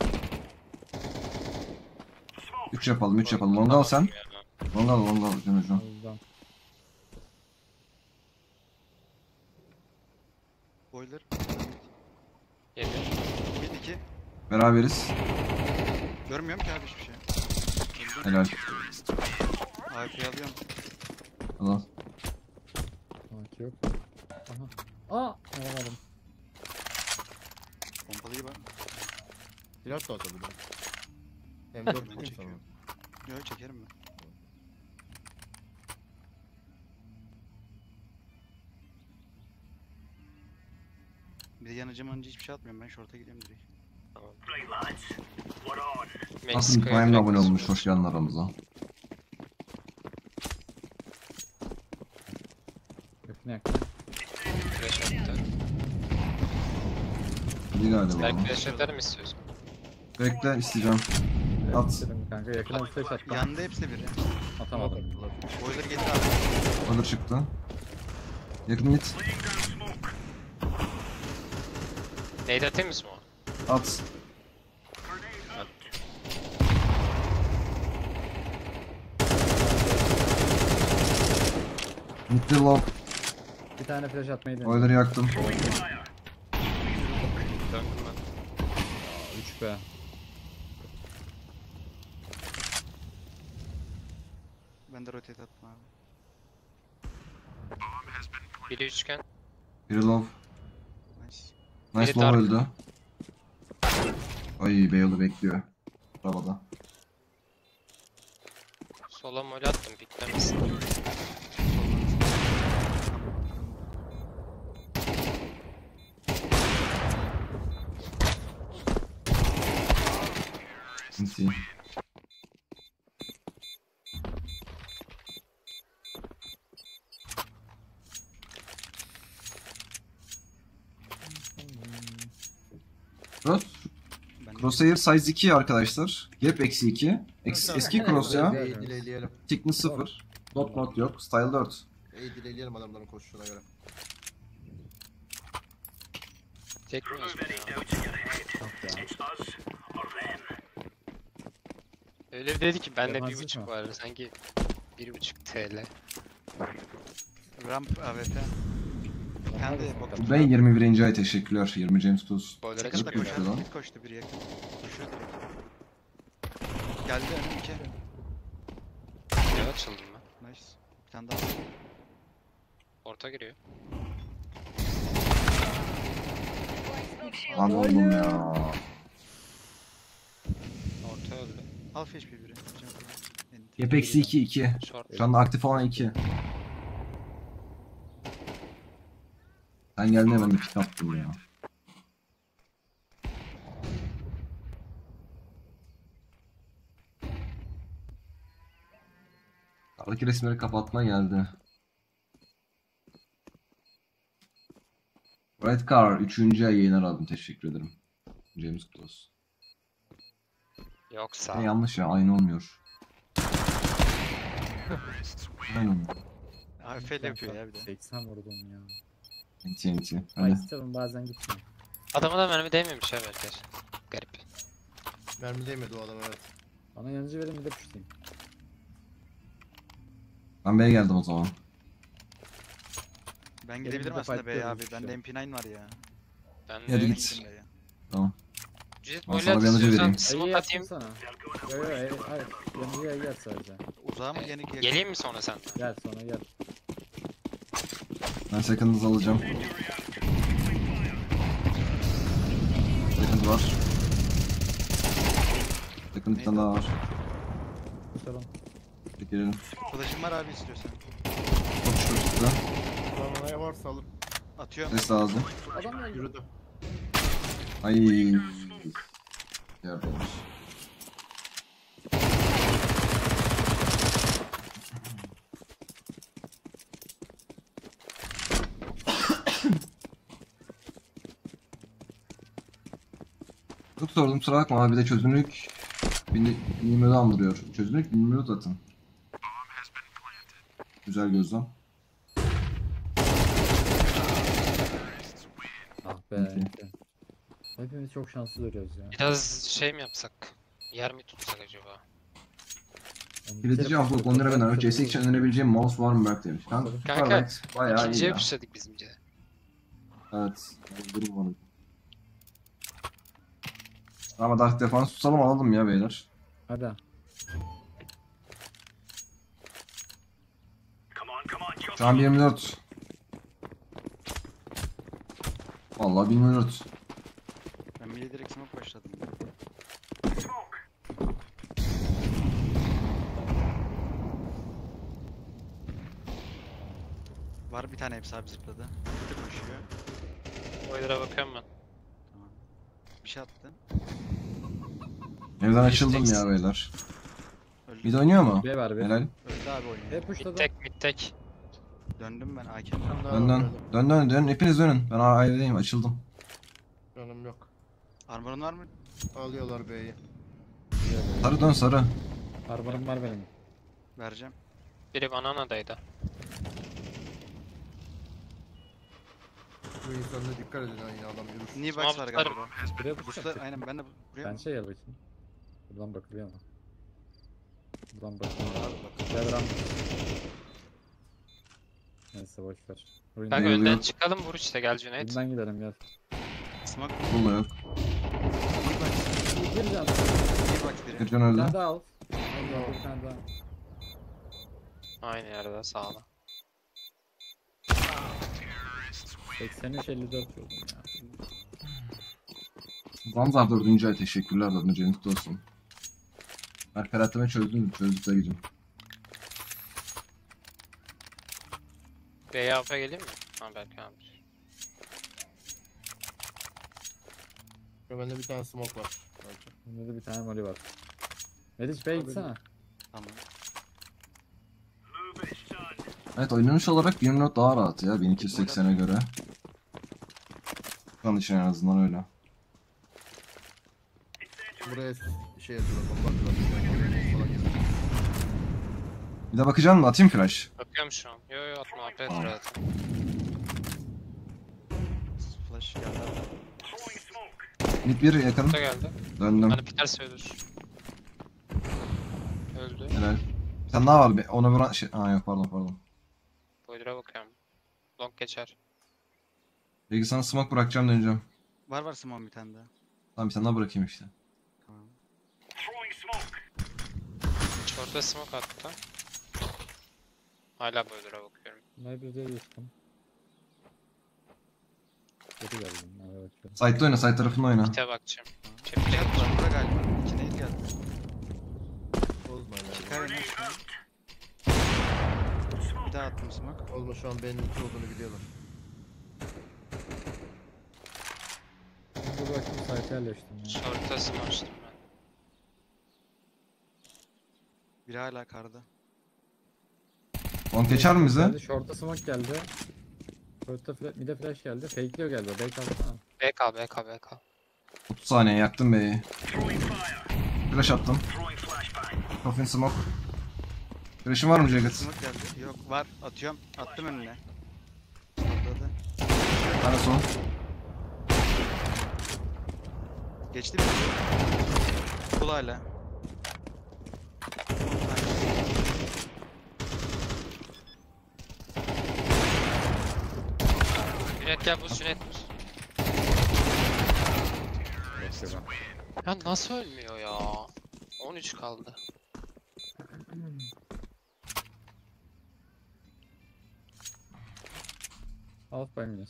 A: 3 yapalım, 3 yapalım. Long al sen. Long al, long al. Can hocam.
B: Oradan.
C: Boiler.
D: Geliyor.
C: Mid 2.
A: Beraberiz.
C: Görmüyorum ki abi hiçbir şey.
A: Helal.
C: AWP'yi alıyorum.
A: Al al.
B: Sanki yok. Aha. Aa! Alamadım.
C: Pompalıyı var.
E: Flash da atabilirim. M4 bulayım
C: çekiyor.
E: sana.
C: Yok çekerim ben. Bir de yanıcı manıcı hiçbir şey atmıyorum, ben short'a gidiyorum direkt.
A: Nasıl Prime'le abone olmuş, hoş geldin aramıza.
B: Yakın yak.
D: Flash attı.
A: İyi galiba.
D: Belki flash atar mı istiyorsun?
A: Bekle, isteyeceğim. At.
B: İstedim kanka yakına bir flash attım.
C: Yanında hepsi biri.
B: Atamadım.
C: Boiler getir abi.
A: Alır çıktı. Yakın git.
D: Nade atayım mı smoke?
A: At. Bitti lob.
B: Bir tane flash atmayı denedim.
A: Oyları yaktım.
D: Döndüm ben.
B: 3 be.
C: Ben de rotate attım abi.
D: Biri üçgen.
A: Biri lob.
C: Nice.
A: Nice
D: Biri
A: lob
D: dark.
A: öldü. Ay Beyol'u bekliyor. Arabada.
D: Sola mol attım piklemesin.
A: Sinsi. Cross.
C: Ben de
A: Crosshair size 2 arkadaşlar. Gap eksi 2. Eski cross ya.
E: Dileyelim.
A: Thickness 0. Dot not yok. Style 4.
E: Dileyelim adamların koşuşuna göre.
D: Çekmiyoruz mu ya? Öyle bir dedi ki bende
B: Yabancı
D: 1.5
B: mı?
D: var sanki 1.5 TL.
C: ramp AWP. Kendi bak.
A: Ben 21. ay teşekkürler. 20 James Tuz.
D: Boiler'a
C: Kaçta
A: Çok güçlü
C: koşar?
A: lan.
C: Mid koştu biri yakın. Koşuyor direkt. Geldi önüm 2.
D: Ne açıldım ben?
C: Nice. Bir tane daha.
D: Orta giriyor.
A: Lan oğlum ya.
D: Orta öldü.
C: Alpha HP biri.
A: Gap eksi 2 2.
D: Short.
A: Şu anda aktif olan 2. Sen geldiğinde ben de pick attım ya. Aradaki resimleri kapatma geldi. Red Car 3. ay yayınlar aldım. Teşekkür ederim. James Close.
D: Yoksa.
A: Yanlış ya. Aynı olmuyor. Aynen.
C: AWP ile yapıyor ya bir de.
B: 80 vurdum ya.
A: TNT.
B: Ay
A: Hadi.
B: istedim bazen gitmiyor.
D: Adama da mermi değmemiş ha arkadaş. Garip.
E: Mermi değmedi o adam evet.
B: Bana yanıcı verin bir de puşlayayım.
A: Ben B'ye geldim o zaman.
C: Ben gidebilirim
B: bir de
C: aslında B'ye
B: fightlıyoruz
C: abi.
B: şu an.
C: Bende MP9 var ya.
D: Ben
A: Hadi
D: de
C: Ben
A: git.
C: giderim B'ye.
A: Tamam.
D: Cüzet
A: Ben
D: böyle
A: sana bir yanıcı
D: atıyorsan
A: vereyim.
D: smoke
B: Ayı
D: atayım.
B: yapsın sana. Yo hayır. Yanıcıya gel sadece.
C: Uzağa mı yenik yakın?
D: Geleyim mi sonra sen?
B: Gel sonra gel.
A: Ben second'ınızı alacağım. Second var. Second bir tane daha var.
B: Koşalım.
A: Çekelim.
C: Flash'ım var abi istiyorsan.
A: Çok şükür çıktı.
E: Adamına varsa alır.
C: Atıyorum.
A: Ses lazım.
B: Adam geldi.
E: Yürüdü.
A: Ay. Yardımcı. sordum, kusura bakma abi, bir de çözünürlük 1024'ü andırıyor. Çözünürlük 1024 atın. Güzel gözlem.
B: Ah be.
A: Peki.
B: Hepimiz çok şanslı duruyoruz ya.
D: Biraz şey mi yapsak? Yer mi tutsak acaba?
B: Yani bir
A: Kiretici
B: kere
A: haftalık 10 lira
B: patladı,
A: bedava. CS için önerebileceğim mouse var mı Berk demiş. Kanka
D: Kanka,
A: Superlight bayağı iyi
D: İkinciye
A: ya.
D: pushladık bizimce.
A: Evet. Durum var. Ama Dark Defense tutalım, alalım ya beyler.
B: Hadi.
A: Şu an 24. Vallahi 1024.
C: Ben bir direkt smoke başladım. Var bir tane hepsi abi zıpladı. Bir koşuyor.
D: Boiler'a bakıyorum ben.
C: Tamam. Bir şey attı.
A: Evden açıldım ya beyler.
C: Öldü.
A: Bir de oynuyor mu?
B: B var bir.
A: Helal.
C: Öldü abi oyunu.
B: Hep uçta da.
D: Mid tek.
C: Döndüm ben AK.
A: Dön. Hepiniz dönün. Ben aileyim, açıldım.
E: Canım yok.
C: Armor'un var mı?
E: Alıyorlar B'yi.
A: Sarı dön sarı.
B: Armor'um var benim.
C: Vereceğim.
D: Biri bananadaydı.
E: Bu insanlara dikkat edin ha, yine adam yürür.
C: Niye box var
D: Smoke'lar-
C: galiba?
B: Buraya
C: Busla,
B: bakacağım.
C: aynen ben de buraya
B: Ben
C: mı?
B: şey gel bakayım. Buradan bakılıyor ama. Buradan bakılıyor.
C: Abi bak.
B: Devran. Neyse boşver.
D: Kanka
A: Eyvallah.
D: önden çıkalım, vur işte, gel Cüneyt.
B: Önden gidelim gel.
C: Smoke.
A: Bunda yok.
B: Bir can.
C: Bir box biri.
A: Bir can
B: Bir
A: öldü.
B: tane daha al. Allah, bir tane daha.
D: Aynı yerde, sağda.
B: 83-54 oldum ya.
A: Zanzar 4. ay, teşekkürler 4. ayın kutlu olsun. Perperatleme çözdük de gidin.
D: B'ye AWP geleyim mi? Ha belki abi.
E: Bende bir tane smoke var. Bence.
B: Bunda da bir tane moli var. Mediç Bey gitsene.
C: Tamam.
A: Evet, oynanış olarak 24 daha rahat ya 1280'e göre. Şu an için en azından öyle.
E: Buraya şey yapıyorlar, bomba atıyorlar. Falan gelir.
A: Bir de bakacaksın mı? Atayım flash.
D: Bakıyorum şu an. Yo atma, AWP
A: Tamam.
D: zaten.
C: Flash geldi abi.
A: Mid 1 yakın.
D: Bu da geldi.
A: Döndüm.
D: Hani biterse ölür. Öldü.
A: Helal. Sen daha var be. Ona vuran şey. Aa yok, pardon.
D: Boiler'a bakıyorum. Long geçer.
A: Peki sana smoke bırakacağım, döneceğim.
C: Var smoke bir tane daha.
A: Tamam, bir tane daha bırakayım işte.
C: Tamam.
D: Short'a smoke attı. Hala Boiler'a bakıyorum.
B: Maybe geçtim. Geri geldim. Evet.
A: Side'da oyna, side tarafında oyna.
D: Mid'e bakacağım.
C: Bir
D: Çepire
C: şey
D: gideceğim.
C: var burada galiba. İki nade geldi.
E: Bozma ya.
C: Çıkar yine şunu. Bir daha attım smoke.
E: Bozma, şu an B'nin 2 olduğunu biliyorlar.
B: Şimdi bakayım site'e yerleştim ya.
D: Short'a smoke açtım ben.
C: Biri hala karda.
A: Long geçer mi bize?
B: Geldi, short'a smoke geldi. Short'a mid'e flash geldi. Fake'liyor galiba. Bey kalsana.
D: BK.
A: 30 saniye yaktım B'yi. Flash attım. Coffin smoke. Flash'ın var mı Jagged?
C: Smoke geldi. Yok var. Atıyorum. Attım önüne. Patladı.
A: Bir tane son.
C: Geçti mi? Kul hala.
D: Cüneyt gel, buz Cüneyt buz. Ya nasıl ölmüyor ya? 13 kaldı.
B: Out by minus.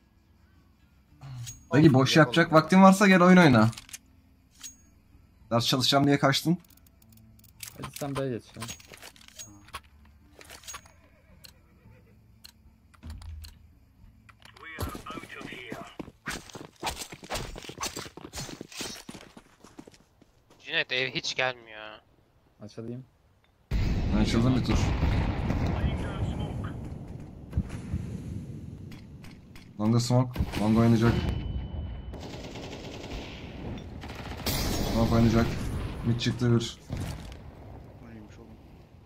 A: Peki boş yapacak vaktin varsa gel oyun oyna. Ders çalışacağım diye kaçtın.
B: Hadi sen B'ye geç ya.
D: Cüneyt ev hiç gelmiyor ha.
B: Açalayım.
A: Ben açıldım bir tur. Long'da smoke. Long oynayacak. Long oynayacak. Mid çıktı bir.
C: Oynamış oğlum.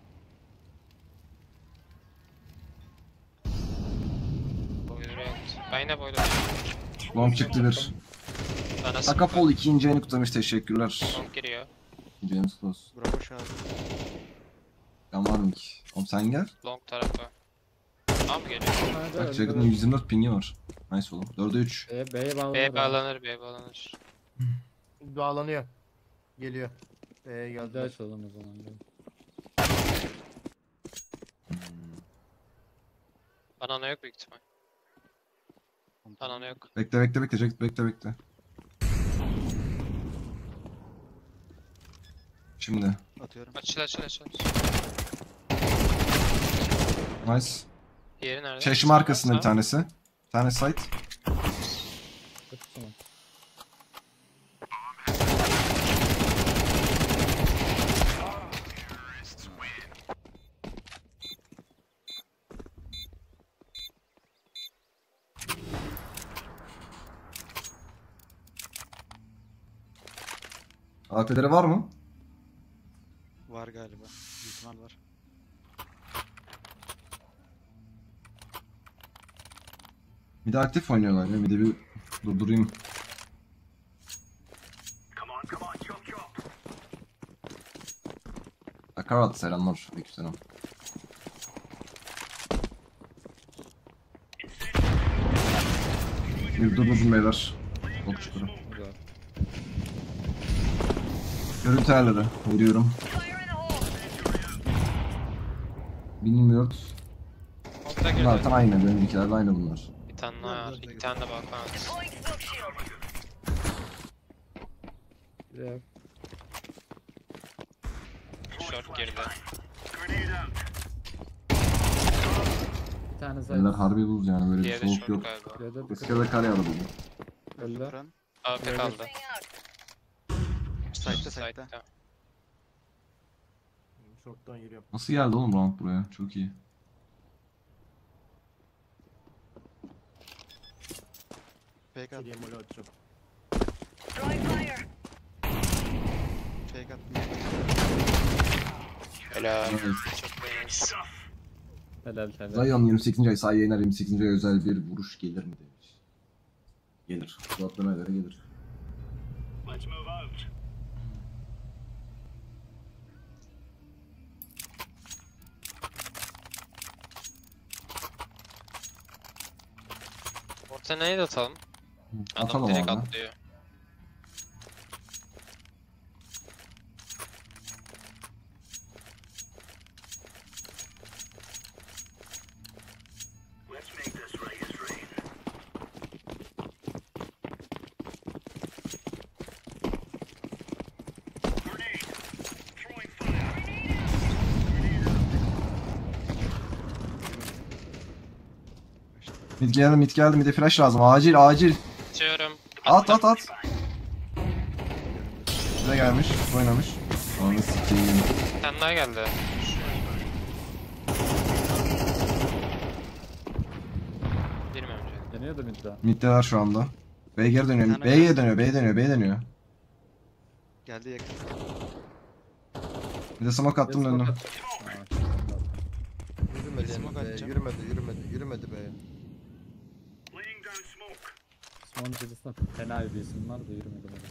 D: Boiler'ı yaptı. Ben yine boiler.
A: Long çıktı bir.
D: Bana
A: Sakapol ikinci ayını kutlamış, teşekkürler.
D: Long giriyor.
A: James Close.
C: Bravo şu abi.
A: Ben var mı ki? Oğlum sen gel.
D: Long tarafı. Tamam geliyor.
B: Hadi
A: Bak
B: öldü.
A: Jack'ın 124 pingi var. Nice oğlum. 4'e 3.
B: B'ye bağlanır.
D: B bağlanır, B bağlanır.
E: Bağlanıyor. Geliyor.
B: Hadi
E: Geldi.
B: açalım o zaman.
D: Banana yok büyük ihtimal. Banana yok.
A: Bekle Jack, bekle. Şimdi.
C: Atıyorum.
D: Açıl.
A: Nice.
D: Diğeri nerede?
A: Çeşme arkasında bir tanesi. Bir tane site.
B: Tamam.
A: AP'leri var mı?
C: Var galiba. Büyük ihtimal var.
A: Bir de aktif oynuyorlar ya. Bir de bir durdurayım. Akarat selamlar. Aleykümselam. Bir durdurdum beyler. Çok şükür.
B: Güzel.
A: Görüntü ayarları veriyorum. 1024.
D: Orta girdi.
A: Bunlar tam aynı. Benimkilerle aynı bunlar.
D: Bir tane daha var. İki tane de balkon at.
B: Güzel.
D: Short girdi.
B: Bir tane
A: Beyler
B: zayıf.
A: harbi buz yani, böyle bir
D: Diğeri
A: soğuk
D: short
A: yok.
D: galiba.
B: Gördü.
A: Eskide kar yağdı bugün.
B: Öldü.
C: Fren.
D: AP kaldı.
C: Site'de.
D: Site'da.
E: Short'tan yürüyorum.
A: Nasıl geldi oğlum round buraya? Çok iyi.
C: Fake at.
E: Seriye mole atacağım.
C: Fake at.
D: Helal.
A: Evet.
D: Çok beğeniyoruz.
B: Helal.
A: Zion 28. ay say yayınlar 28. ay özel bir vuruş gelir mi demiş. Gelir. Suatlarına göre gelir.
D: Orta neye de atalım? Adam
A: Atalım
D: direkt
A: abi.
D: atlıyor.
A: Mid geldi, mid'e flash lazım. Acil.
D: Atıyorum.
A: At. Size gelmiş, oynamış. Onu sikeyim.
D: Bir tane daha geldi. Girme önce.
B: Deniyordu midde.
A: Mid'deler şu anda. B'ye geri dönüyor.
C: Bir tane
A: B'ye
C: biraz-
A: dönüyor.
C: Geldi yakın.
A: Bir de smoke attım
B: Smoke
A: döndüm.
B: at.
E: Yürümedi
C: Smoke
E: yani.
C: atacağım.
E: Yürümedi be.
B: Smoke'un içerisinde fena bir isim var da yürümedi bana.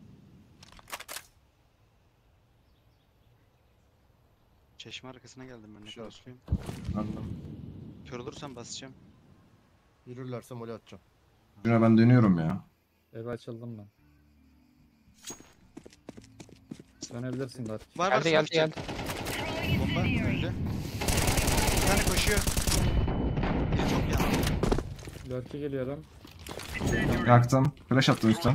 C: Çeşme arkasına geldim ben. Ne
E: Şu an.
C: kadar suyum.
A: Anladım.
C: Kör olursam basacağım.
E: Yürürlerse mole atacağım.
A: Şuna ben dönüyorum ya.
B: Eve açıldım ben. Dönebilirsin de artık.
C: Var
D: Geldi.
C: smoke. Bomba öldü. Bir tane koşuyor. Bir çok yandı.
B: Lurk'e geliyorum.
A: Yaktım. Flash attım üstten.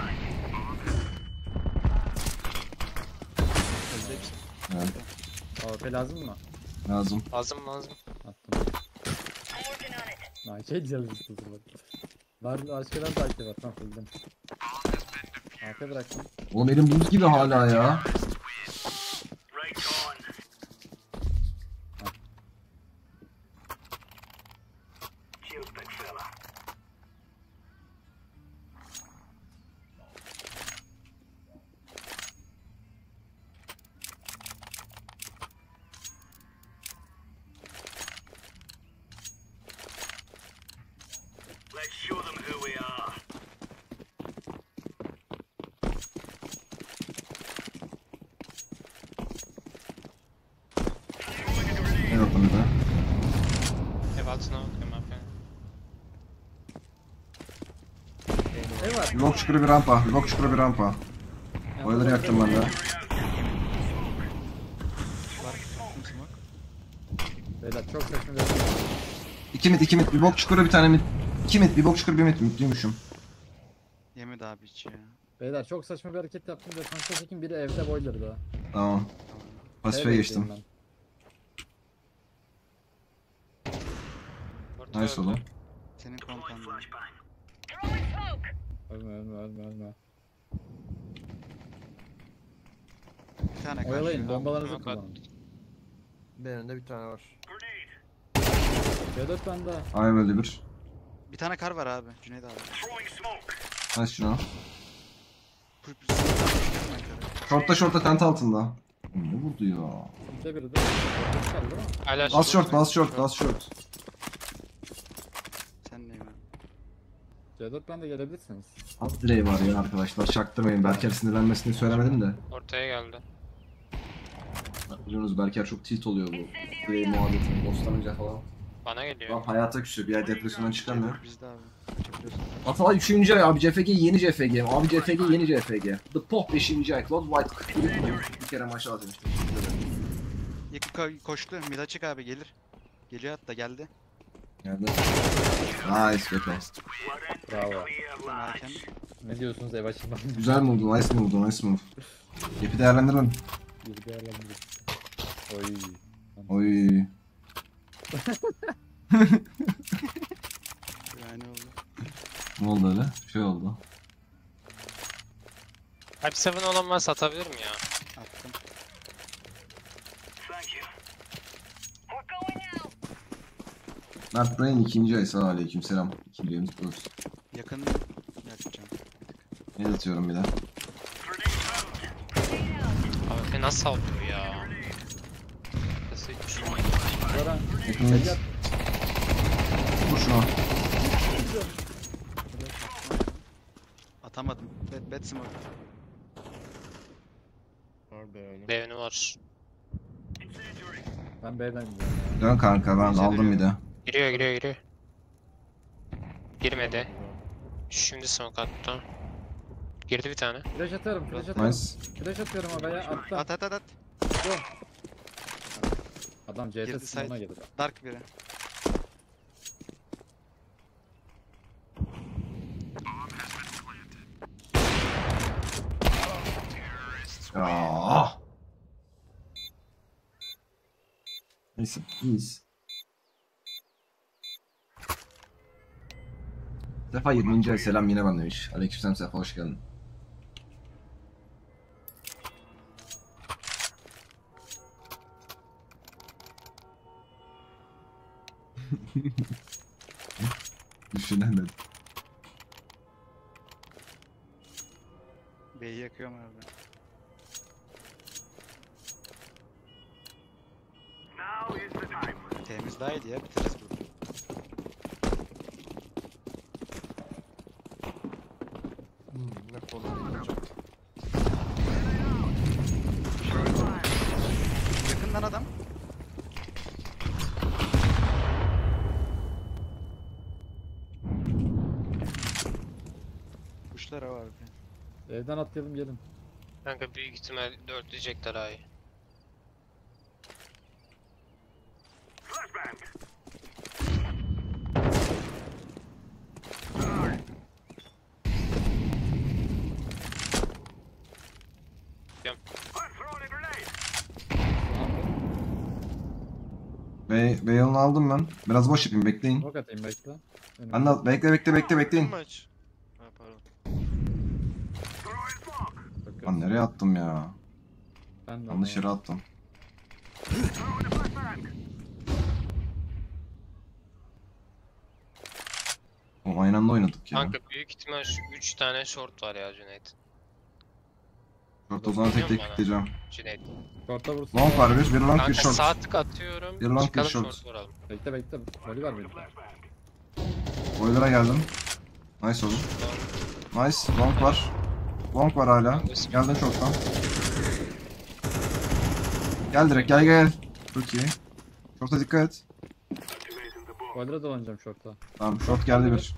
A: Evet,
B: AWP lazım mı?
A: lazım.
D: Lazım.
B: Attım. Şey diyeceğim işte bak. Var aşkıdan takip et. Tamam bildim. AWP bıraktım.
A: Oğlum elim buz gibi hala ya. ortamda da.
D: Ev altına bakıyorum abi.
B: Ev var.
A: Bir bok çukuru bir rampa. Bir bok çukuru bir rampa. Boiler'ı yaktım ben de.
C: Var. Attım smoke.
B: Beyler çok saçma bir
A: 2 mid, 2 mid. Bir bok çukuru bir tane mid. 2 mid, bir bok çukuru bir mid. Midliymişim.
C: Yemedi abi hiç ya.
B: Beyler çok saçma bir hareket yaptım. Defansa çekin biri evde boiler'da.
A: Tamam. Pasife geçtim.
D: Orta
A: Nice
D: öldü.
A: oğlum.
C: Senin kontanda.
B: Ölme.
C: Bir tane
B: Oyalayın
C: karşı.
B: bombalarınızı
D: Yok,
B: kullanın.
E: Benim önünde bir tane var.
B: C4 bende.
A: Ay böyle bir.
C: Bir tane kar var abi. Cüneyt abi.
A: Nice şunu.
C: Pır.
A: Short'ta tent altında. Ne vurdu ya?
B: Kimse biri de. Dört kaldı değil mi?
D: Hala
A: Last short.
C: Sen neyim abi?
B: C4 bende gelebilirsiniz.
A: Az delay var ya arkadaşlar. Çaktırmayın. Berker sinirlenmesini söylemedim de.
D: Ortaya geldi.
A: Biliyorsunuz Berker çok tilt oluyor bu delay muhabbeti. Bosslanınca falan.
D: Bana geliyor.
A: Lan hayata küsüyor. Bir ay depresyondan çıkamıyor.
C: Bizde abi. Açabiliyorsun.
A: Atalay 3. ay abi CFG yeni CFG. Abi CFG yeni CFG. The Pop 5. ay. Cloud White 41 bir kere maşallah demiştim.
C: Yakın koştu. Mid açık abi gelir. Geliyor hatta geldi.
A: Geldi. Nice Beko.
B: Bravo.
C: Sonra erken.
B: Ne diyorsunuz ev açılmam?
A: Güzel move, nice move. Yapı değerlendirin.
B: Bir değerlendirin. Oy.
A: Oy.
C: Yani oldu.
A: Ne oldu öyle? Bir şey oldu.
D: Type 7 olan varsa atabilir mi ya?
C: Attım.
A: Mert Brain 2. ay. Sağ aleyküm selam. 2. ayımız kutlu olsun.
C: Yakın yakacağım.
A: Ne atıyorum bir de.
D: Abi nasıl saldırıyor ya? Nasıl hiç?
B: Bora.
A: Yakın
B: Sen
A: mid.
B: yap.
A: Vur şunu.
C: Atamadım. Bad smoke.
E: Var be önüm.
D: Devni var.
B: Ben B'den gidiyorum ya.
A: Dön kanka ben
C: Güzel
A: aldım bir de.
D: Giriyor. Girmedi. Şimdi smoke attı. Girdi bir tane.
B: Flash atarım.
A: Nice.
B: Flash atıyorum havaya attım.
C: At.
B: Go. Adam CT
C: Girdi
B: sınavına
C: side.
B: gelir.
C: Dark biri.
A: Ya. Neyse, iyiyiz. Sefa 20. ay selam yine ben demiş. Aleykümselam Sefa hoş geldin. Düşünemedim.
C: B'yi yakıyorum abi. Temiz daha iyiydi ya biteriz burada.
E: Ne kolay olacak.
C: Yakından adam. Kuşlar hava abi.
B: Evden atlayalım gelin.
D: Kanka büyük ihtimal dörtleyecekler ay.
A: Beyon'u aldım ben. Biraz boş yapayım bekleyin.
B: Bok atayım bekle.
A: Ben de bekleyin.
E: Maç. Ha pardon.
A: Lan nereye attım ya?
B: Ben de
A: Yanlış yere
B: ama.
A: attım. O aynı anda oynadık ya.
D: Kanka büyük ihtimal şu 3 tane short var ya Cüneyt.
A: Short o zaman tek tek
D: Bana.
A: kitleyeceğim.
D: Cüneyt.
B: Short'a vursun.
A: Long var bir long bir
D: Kanka
A: short.
D: sağ tık atıyorum.
A: Bir long, bir
D: Çıkalım
A: short.
D: short vuralım.
B: Bekle. Voli var benim.
A: Boiler'a geldim. Nice oğlum. Nice. Long var. Long var hala. Geldin çoktan. Gel direkt gel. Çok iyi. Short'a dikkat et.
B: Boiler'a dolanacağım short'a.
A: Tamam short geldi bir.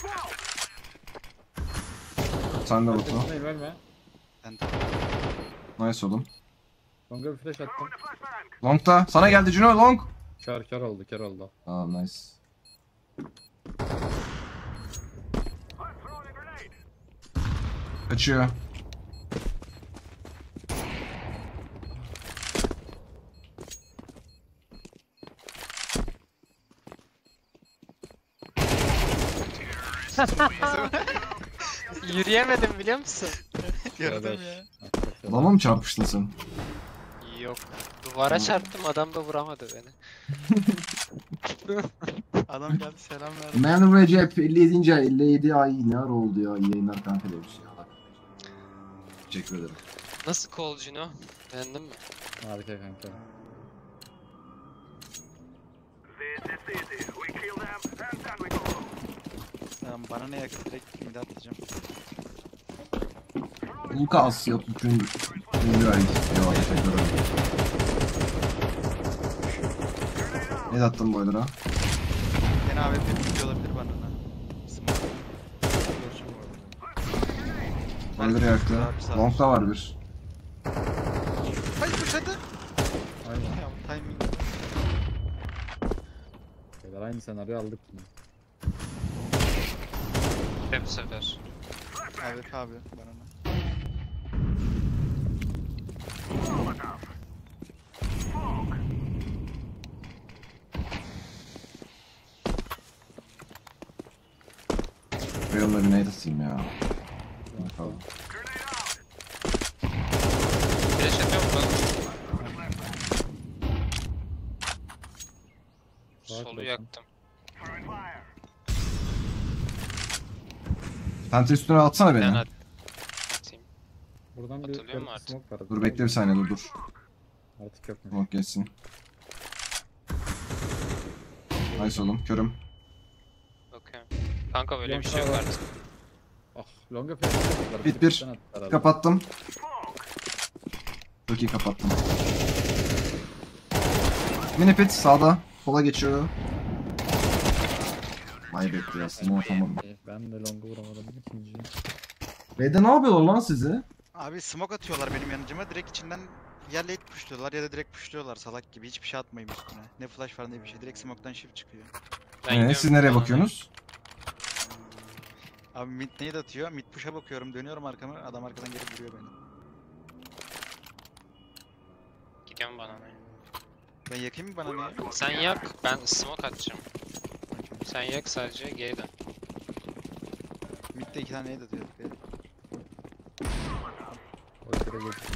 A: Sen de Batu.
B: Arkasındayım, ölme.
C: Ben
A: Nice oğlum.
B: Long'a bir flash attım.
A: Long'da. Sana geldi Juno long.
B: Kör oldu, kör oldu.
A: Aa nice. Kaçıyor.
D: Yürüyemedim biliyor musun?
C: gördüm
B: Beş.
C: ya.
A: Adama mı çarpıştın sen?
D: Yok. Duvara çarptım adam da vuramadı beni.
C: Adam geldi selam verdi.
A: Man Recep 57. ay 57 ay ne ara oldu ya, iyi yayınlar kanka demiş ya. Teşekkür ederim.
D: Nasıl kol Cino? Beğendin mi?
B: Harika kanka.
C: Tamam, bana ne yakın direkt mide atacağım.
A: Lucas yok 3. ay istiyor. Teşekkür ederim. Ne attın boylara?
C: Yine AWP video olabilir bana da. Smoke.
A: Boyları yaktı. Long'da var bir.
C: Hayır köşede.
B: Aynen.
C: Ya timing.
B: Beyler aynı senaryo aldık yine.
D: Ve bu sefer.
C: AWP abi bana ne.
A: Rayon'la bir nade atayım ya. Bakalım.
D: Flash atıyor mu lan? Solu yaktım.
A: Penta üstüne atsana
D: Ben
A: beni.
D: atayım.
B: Buradan bir
D: Atılıyor mu
B: garip
D: artık?
B: smoke var.
A: Dur bekle bir saniye dur.
B: Artık yokmuş.
A: Smoke geçsin. Nice oğlum körüm.
D: Bakıyorum. Kanka böyle bir
B: Long
D: şey yok
B: sağ var.
D: artık.
B: Ah, Long'a flash attılar.
A: Bit
B: Biri
A: bir.
B: pitten attılar herhalde.
A: Kapattım. Çok iyi kapattım. Mini pit sağda. Sola geçiyor. Vay bekle ya smoke atamadım.
B: Ben de Long'u vuramadım ikinciyi.
A: B'de ne yapıyorlar lan sizi?
C: Abi smoke atıyorlar benim yanıcıma. Direkt içinden ya late pushluyorlar ya da direkt pushluyorlar salak gibi. Hiçbir şey atmayayım üstüne. Ne flash var ne bir şey. Direkt smoke'tan shift çıkıyor.
D: Gidiyorum
A: Siz nereye
D: bana.
A: bakıyorsunuz?
C: Abi mid nade atıyor. Mid push'a bakıyorum. Dönüyorum arkamı. Adam arkadan gelip vuruyor beni.
D: Gidiyorum bana.
C: Ben yakayım mı bana ne?
D: Sen yak, ben smoke atacağım. Sen yak sadece geri dön.
C: Mid'de 2 tane nade atıyor.
B: Boiler'a geçtim.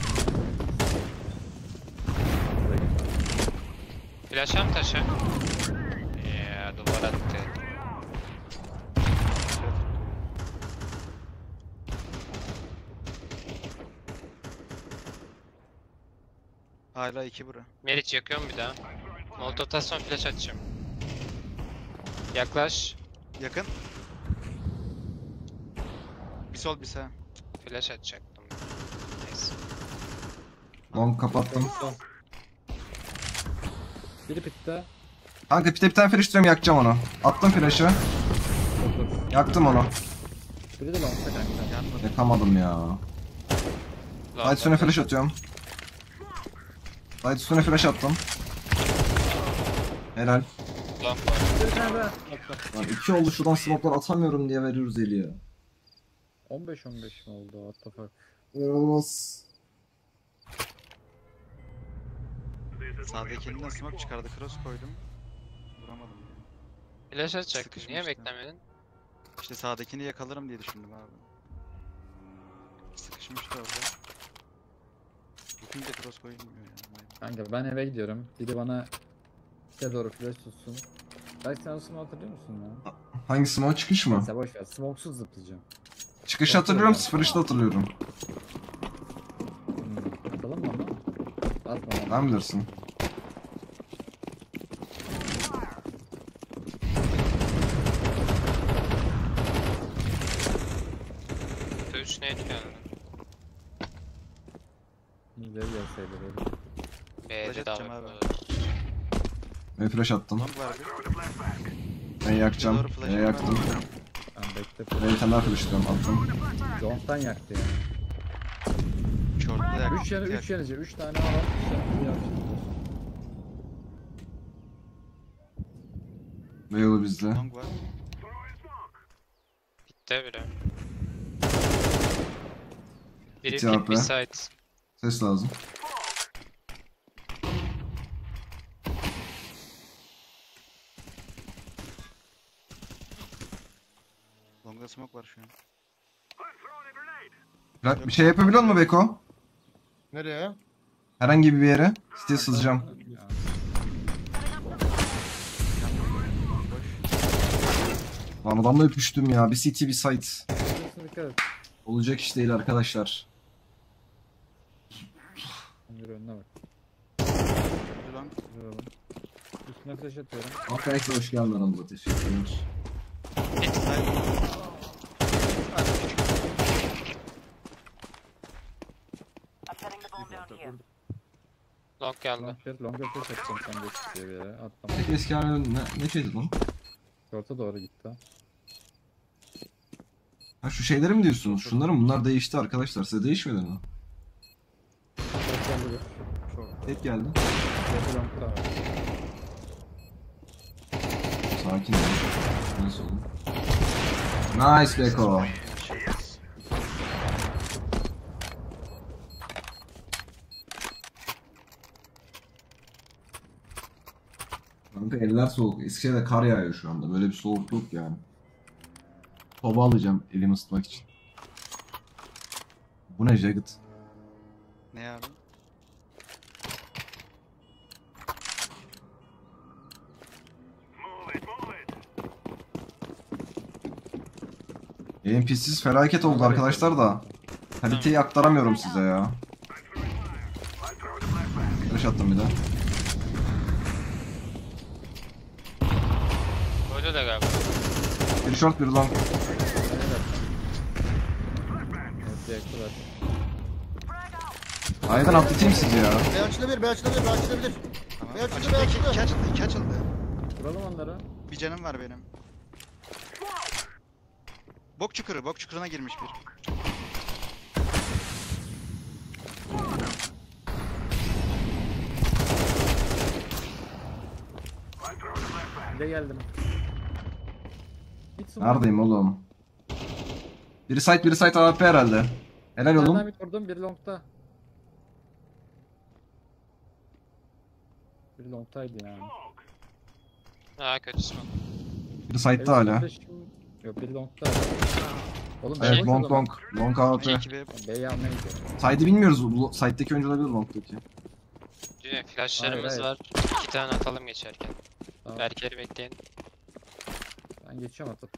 D: Flash'a mı taşı? Duvar attı.
C: Hala 2 bura.
D: Meriç yakıyorum bir daha. Molotov sonra flash atacağım. Yaklaş.
C: Yakın. Bir sol bir sağ.
D: Flash atacaktım. Neyse.
A: Long kapattım.
B: Biri pitte.
A: Kanka pite bir tane flash tutuyorum yakacağım onu. Attım flash'ı.
B: Dur.
A: Yaktım onu.
B: Biri de Long'da kanka.
C: Yanmadı.
A: Yakamadım ya. Light üstüne flash atıyorum. Light üstüne flash attım. Helal.
D: Long var.
B: Bir tane daha.
A: Lan 2 oldu şuradan smoke'lar atamıyorum diye veriyoruz eli ya.
B: 15-15 mi oldu? What the fuck?
A: İnanılmaz.
C: Sağdaki elinden smoke çıkardı. Cross koydum. Vuramadım.
D: Flash atacaktım.
C: Sıkışmış
D: Niye
C: da.
D: beklemedin?
C: İşte sağdakini yakalarım diye düşündüm abi. Sıkışmıştı orada. Bugün de cross koyulmuyor ya.
B: Kanka ben eve gidiyorum. Biri bana size doğru flash tutsun. Belki sen o smoke hatırlıyor musun ya?
A: Hangi smoke çıkış mı?
B: Neyse boş ver. Smoke'suz zıplayacağım.
A: Çıkış hatırlıyorum, 0-3'te hatırlıyorum.
B: Atalım mı ama? Atma lan.
A: Ben bilirsin.
D: Dövüş ne etkilendi?
B: İleri gelseydi böyle.
D: B'de
C: Flash
D: de
C: atacağım
D: var.
C: abi.
A: Ben flash attım.
C: Long var bir.
A: Ben yakacağım.
C: Doğru, flash
A: Ben yaktım.
B: Ben bekle.
A: Ben bir tane daha flash atıyorum. Attım.
B: Long'dan yaktı yani.
C: Short'ta yak.
B: 3 yanı 3 yanıcı. 3 tane alan. 3 yanıcı yapacağız.
A: Ve yolu bizde.
C: Long var.
D: Bitti bile. Biri
A: Bitti
D: pit
A: abi.
D: bir side.
A: Ses lazım.
C: Long'da smoke var şu an.
A: Bırak, bir şey yapabiliyor musun Beko?
E: Nereye?
A: Herhangi bir yere. Site sızacağım. Lan adamla öpüştüm ya. Bir CT bir site.
B: Dikkat et.
A: Olacak iş değil arkadaşlar.
B: Yürü önüne bak.
C: Bir long.
B: Yürü oğlum. Üstüne flash atıyorum.
A: Arkadaşlar hoş geldin aramıza. Teşekkürler.
C: Pit side.
F: I'm setting the bomb down here.
D: Long geldi.
B: Long'a flash atacağım sen geç diye bir yere. Attım.
A: Peki eski haline ne şeydi lan?
B: Short'a doğru gitti.
A: Ha şu şeyleri mi diyorsunuz? Şunları mı? Bunlar değişti arkadaşlar. Size değişmedi mi?
B: Short geldi bir.
A: Tek geldi.
B: Short'a long'da var.
A: Sakin ol. Nasıl oldu? Nice Beko. Kanka eller soğuk. Eskişehir'de kar yağıyor şu anda. Böyle bir soğukluk yani. Soba alacağım elimi ısıtmak için. Bu ne Jagged?
C: Ne abi?
A: NPC'siz felaket oldu arkadaşlar da. Kaliteyi aktaramıyorum size ya. Flash attım bir de.
D: Öyle de galiba.
A: Bir short bir long.
B: Evet yaktılar.
A: Aynen atlatayım sizi ya.
E: B açılabilir, B açılabilir, B açılabilir.
C: Tamam.
E: Bir açıldı,
C: Açıldı,
E: bir
C: iki
E: açıldı.
C: açıldı, iki açıldı.
B: Vuralım onları.
C: Bir canım var benim. Bok çukuru, bok çukuruna girmiş bir.
B: Bir de geldim. Hiç smoke.
A: Neredeyim oğlum? Biri site AWP herhalde. Helal
B: Nereden
A: oğlum.
B: bir vurdum, biri long'da. Biri long'taydı yani.
D: Ha kötü smoke.
A: Biri site'da hala.
B: Yok biri long'da. Oğlum
A: Evet
B: boş
A: long
B: o zaman.
A: long. Long AWP.
C: Ekibi
B: B'yi almaya gidiyorum.
A: Side'ı bilmiyoruz. Bu site'deki oyuncu olabilir long'daki.
D: Düğün flashlarımız
B: Hayır,
D: var. 2 tane atalım geçerken.
B: Tamam.
D: Berker'i bekleyin.
B: Ben geçiyorum atıp.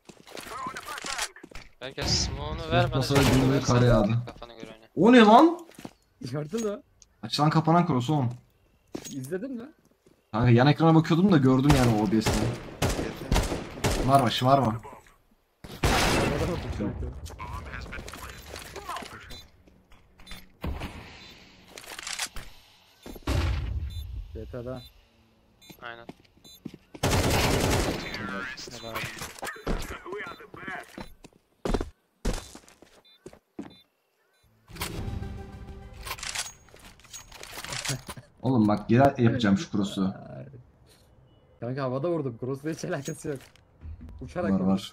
D: Berker smoke'unu ver bana.
A: Nasıl
D: smoke'unu
A: öldüğünü
D: ver,
A: kare
D: sen
A: yağdı.
D: Kafana göre oyna.
A: O ne lan?
B: Gördün mü?
A: Açılan kapanan cross oğlum.
B: İzledin mi?
A: Kanka yan ekrana bakıyordum da gördüm yani OBS'ten. Şımarma şımarma.
B: Orada bakın çünkü. GTA'da.
D: Aynen.
B: Helal.
A: Oğlum bak geri yapacağım şu cross'u.
B: Ay. Kanka havada vurdum. Cross'la hiç alakası yok. Uçarak
A: Var
B: vurdum.
A: var.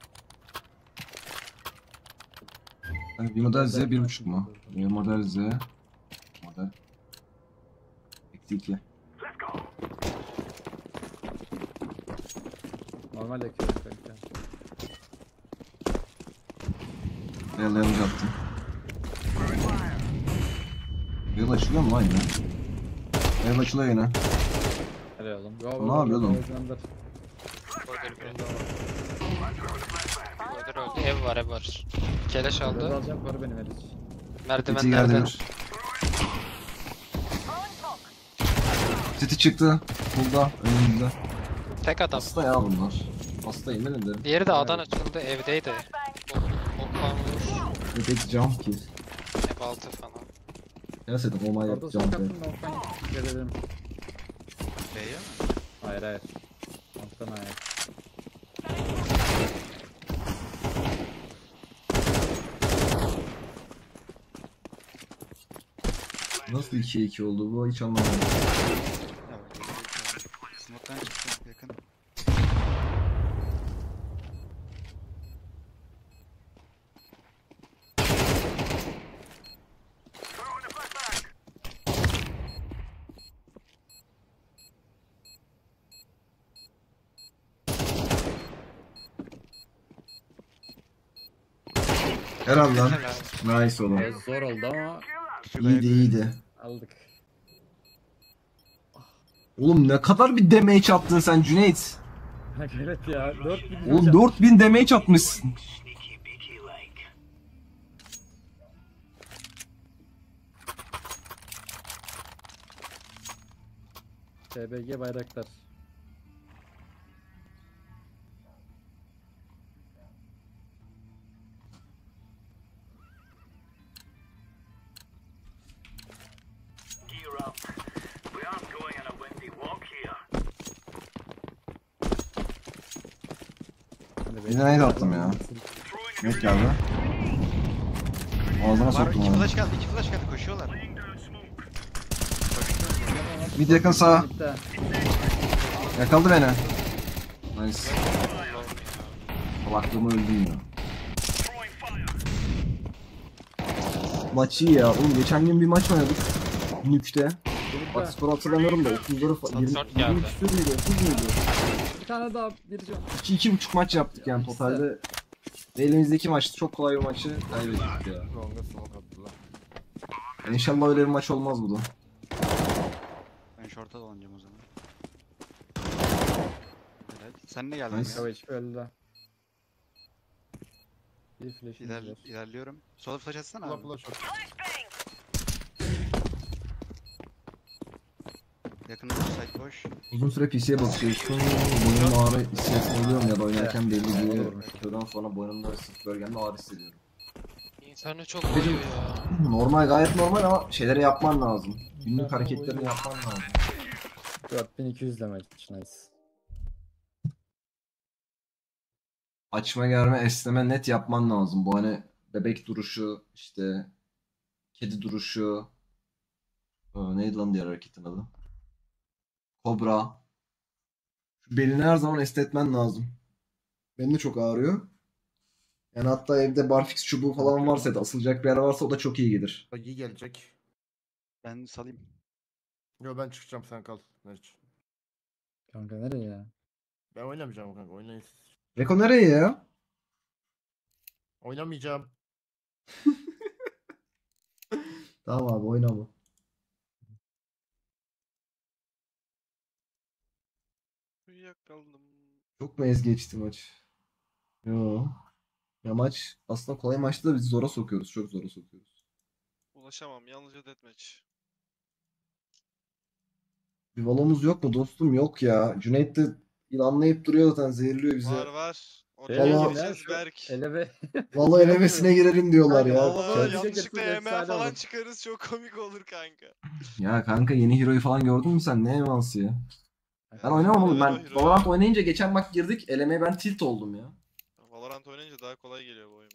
A: Yani bir model Z 1.5 mu? Bir model Z. Model. Eksi 2.
B: Normal yakıyorum kanka.
A: Dayalayalım attım. Yıl açılıyor mu lan yine? Yıl açılıyor yine.
B: Helal oğlum. Go,
A: Ne
B: go,
A: yapıyor
B: go,
A: oğlum?
B: go, gönder.
D: Border bir. Border öldü. Ev var ev var. Keleş
B: Biraz
D: aldı.
B: alacağım var benim Elic.
A: City geldi
D: Merdivenlerden.
A: bir. City çıktı. Bulda önümüzde.
D: Tek adam.
A: Hasta ya bunlar. Hastayım benim de.
D: Diğeri de A'dan açıldı evdeydi. Oklan vurur.
A: Öteki jump kill.
D: Ev altı falan.
A: Gerçekten olay
B: Orada
A: yapacağım.
B: sokaktan long'dan gelelim.
C: B'ye mi?
B: Hayır hayır. Long'dan hayır.
A: Nasıl 2'ye 2 oldu bu hiç anlamadım.
C: Ya bak, smoke'tan çıktı yakın.
A: Helal lan.
D: Helal.
A: Nice oğlum.
B: Biraz zor oldu ama
A: İyiydi iyiydi.
B: aldık.
A: Oğlum ne kadar bir damage attın sen Cüneyt.
B: Evet ya 4000
A: Oğlum 4000 damage atmışsın.
B: TBG bayraktar. Hadi
A: Bir de neydi attım ya? Net geldi. Ağzına
C: Var
A: soktum
C: 2
A: onu.
C: flash geldi, 2 flash geldi koşuyorlar.
A: Bir de yakın sağa.
B: Bitti.
A: Yakaladı beni. Nice.
D: Allah'ım ya.
A: Kulaklığımı öldüm ya. Maç iyi ya. Oğlum geçen gün bir maç oynadık. Nük'te. Bak skoru hatırlamıyorum da 30'ları falan. 20
D: Saat geldi.
A: küsür müydü? 30 muydu?
B: Bir tane daha bir can.
A: 2-2,5 maç yaptık yani totalde. Elimizdeki maç çok kolay bir maçı kaybettik ya.
E: Long'a smoke attılar.
A: İnşallah öyle bir maç olmaz bu da.
C: Ben short'a dolanacağım o zaman. Helal. Sen ne geldin
A: Nice.
C: ya?
B: Savaş öldü. Bir flash'imiz var.
C: İlerliyorum. Sola flash atsana
E: Pula
C: abi.
E: pula shot.
C: Yakında site boş.
A: Uzun süre PC'ye bakıyorsun. Boynum ağrı hissetmiyorum ya da oynarken belli değil. Köyden sonra boynumda sırt bölgemde ağrı hissediyorum.
D: İnternet çok koyuyor ya.
A: Normal gayet normal ama şeyleri yapman lazım. Günlük hareketlerini yapman lazım.
B: 4200 demek. Nice.
A: Açma germe esneme net yapman lazım. Bu hani bebek duruşu işte kedi duruşu neydi lan diğer hareketin adı? Kobra. Şu belini her zaman esnetmen lazım. Benim de çok ağrıyor. Yani hatta evde barfix çubuğu falan varsa ya da asılacak bir yer varsa o da çok iyi gelir.
E: Bagi gelecek.
C: Ben salayım.
E: Yo ben çıkacağım sen kal. Meriç.
B: Kanka nereye ya?
E: Ben oynamayacağım kanka oynayın siz.
A: Reko nereye ya?
E: Oynamayacağım.
A: Tamam abi oynama.
F: Uyuyakaldım.
A: Çok mu ez geçti maç? Yo. Ya maç aslında kolay maçta da biz zora sokuyoruz. Çok zora sokuyoruz.
F: Ulaşamam. Yalnızca deathmatch.
A: Bir valomuz yok mu dostum? Yok ya. Cüneyt de ilanlayıp duruyor zaten zehirliyor bizi.
F: Var var.
A: Valla-
F: Oraya gireceğiz Berk.
B: Eleve.
A: Valla elemesine girelim diyorlar ya.
F: Valla
B: Chat-
F: yanlışlıkla
B: Chat-
F: yemeğe
B: efsane
F: falan
B: olur.
F: çıkarız çok komik olur kanka.
A: Ya kanka yeni hero'yu falan gördün mü sen? Ne emansı ya? Ben oynamam oğlum. Ben
F: Hero.
A: Valorant oynayınca geçen bak girdik. Elemeye ben tilt oldum ya.
F: Valorant oynayınca daha kolay geliyor bu oyun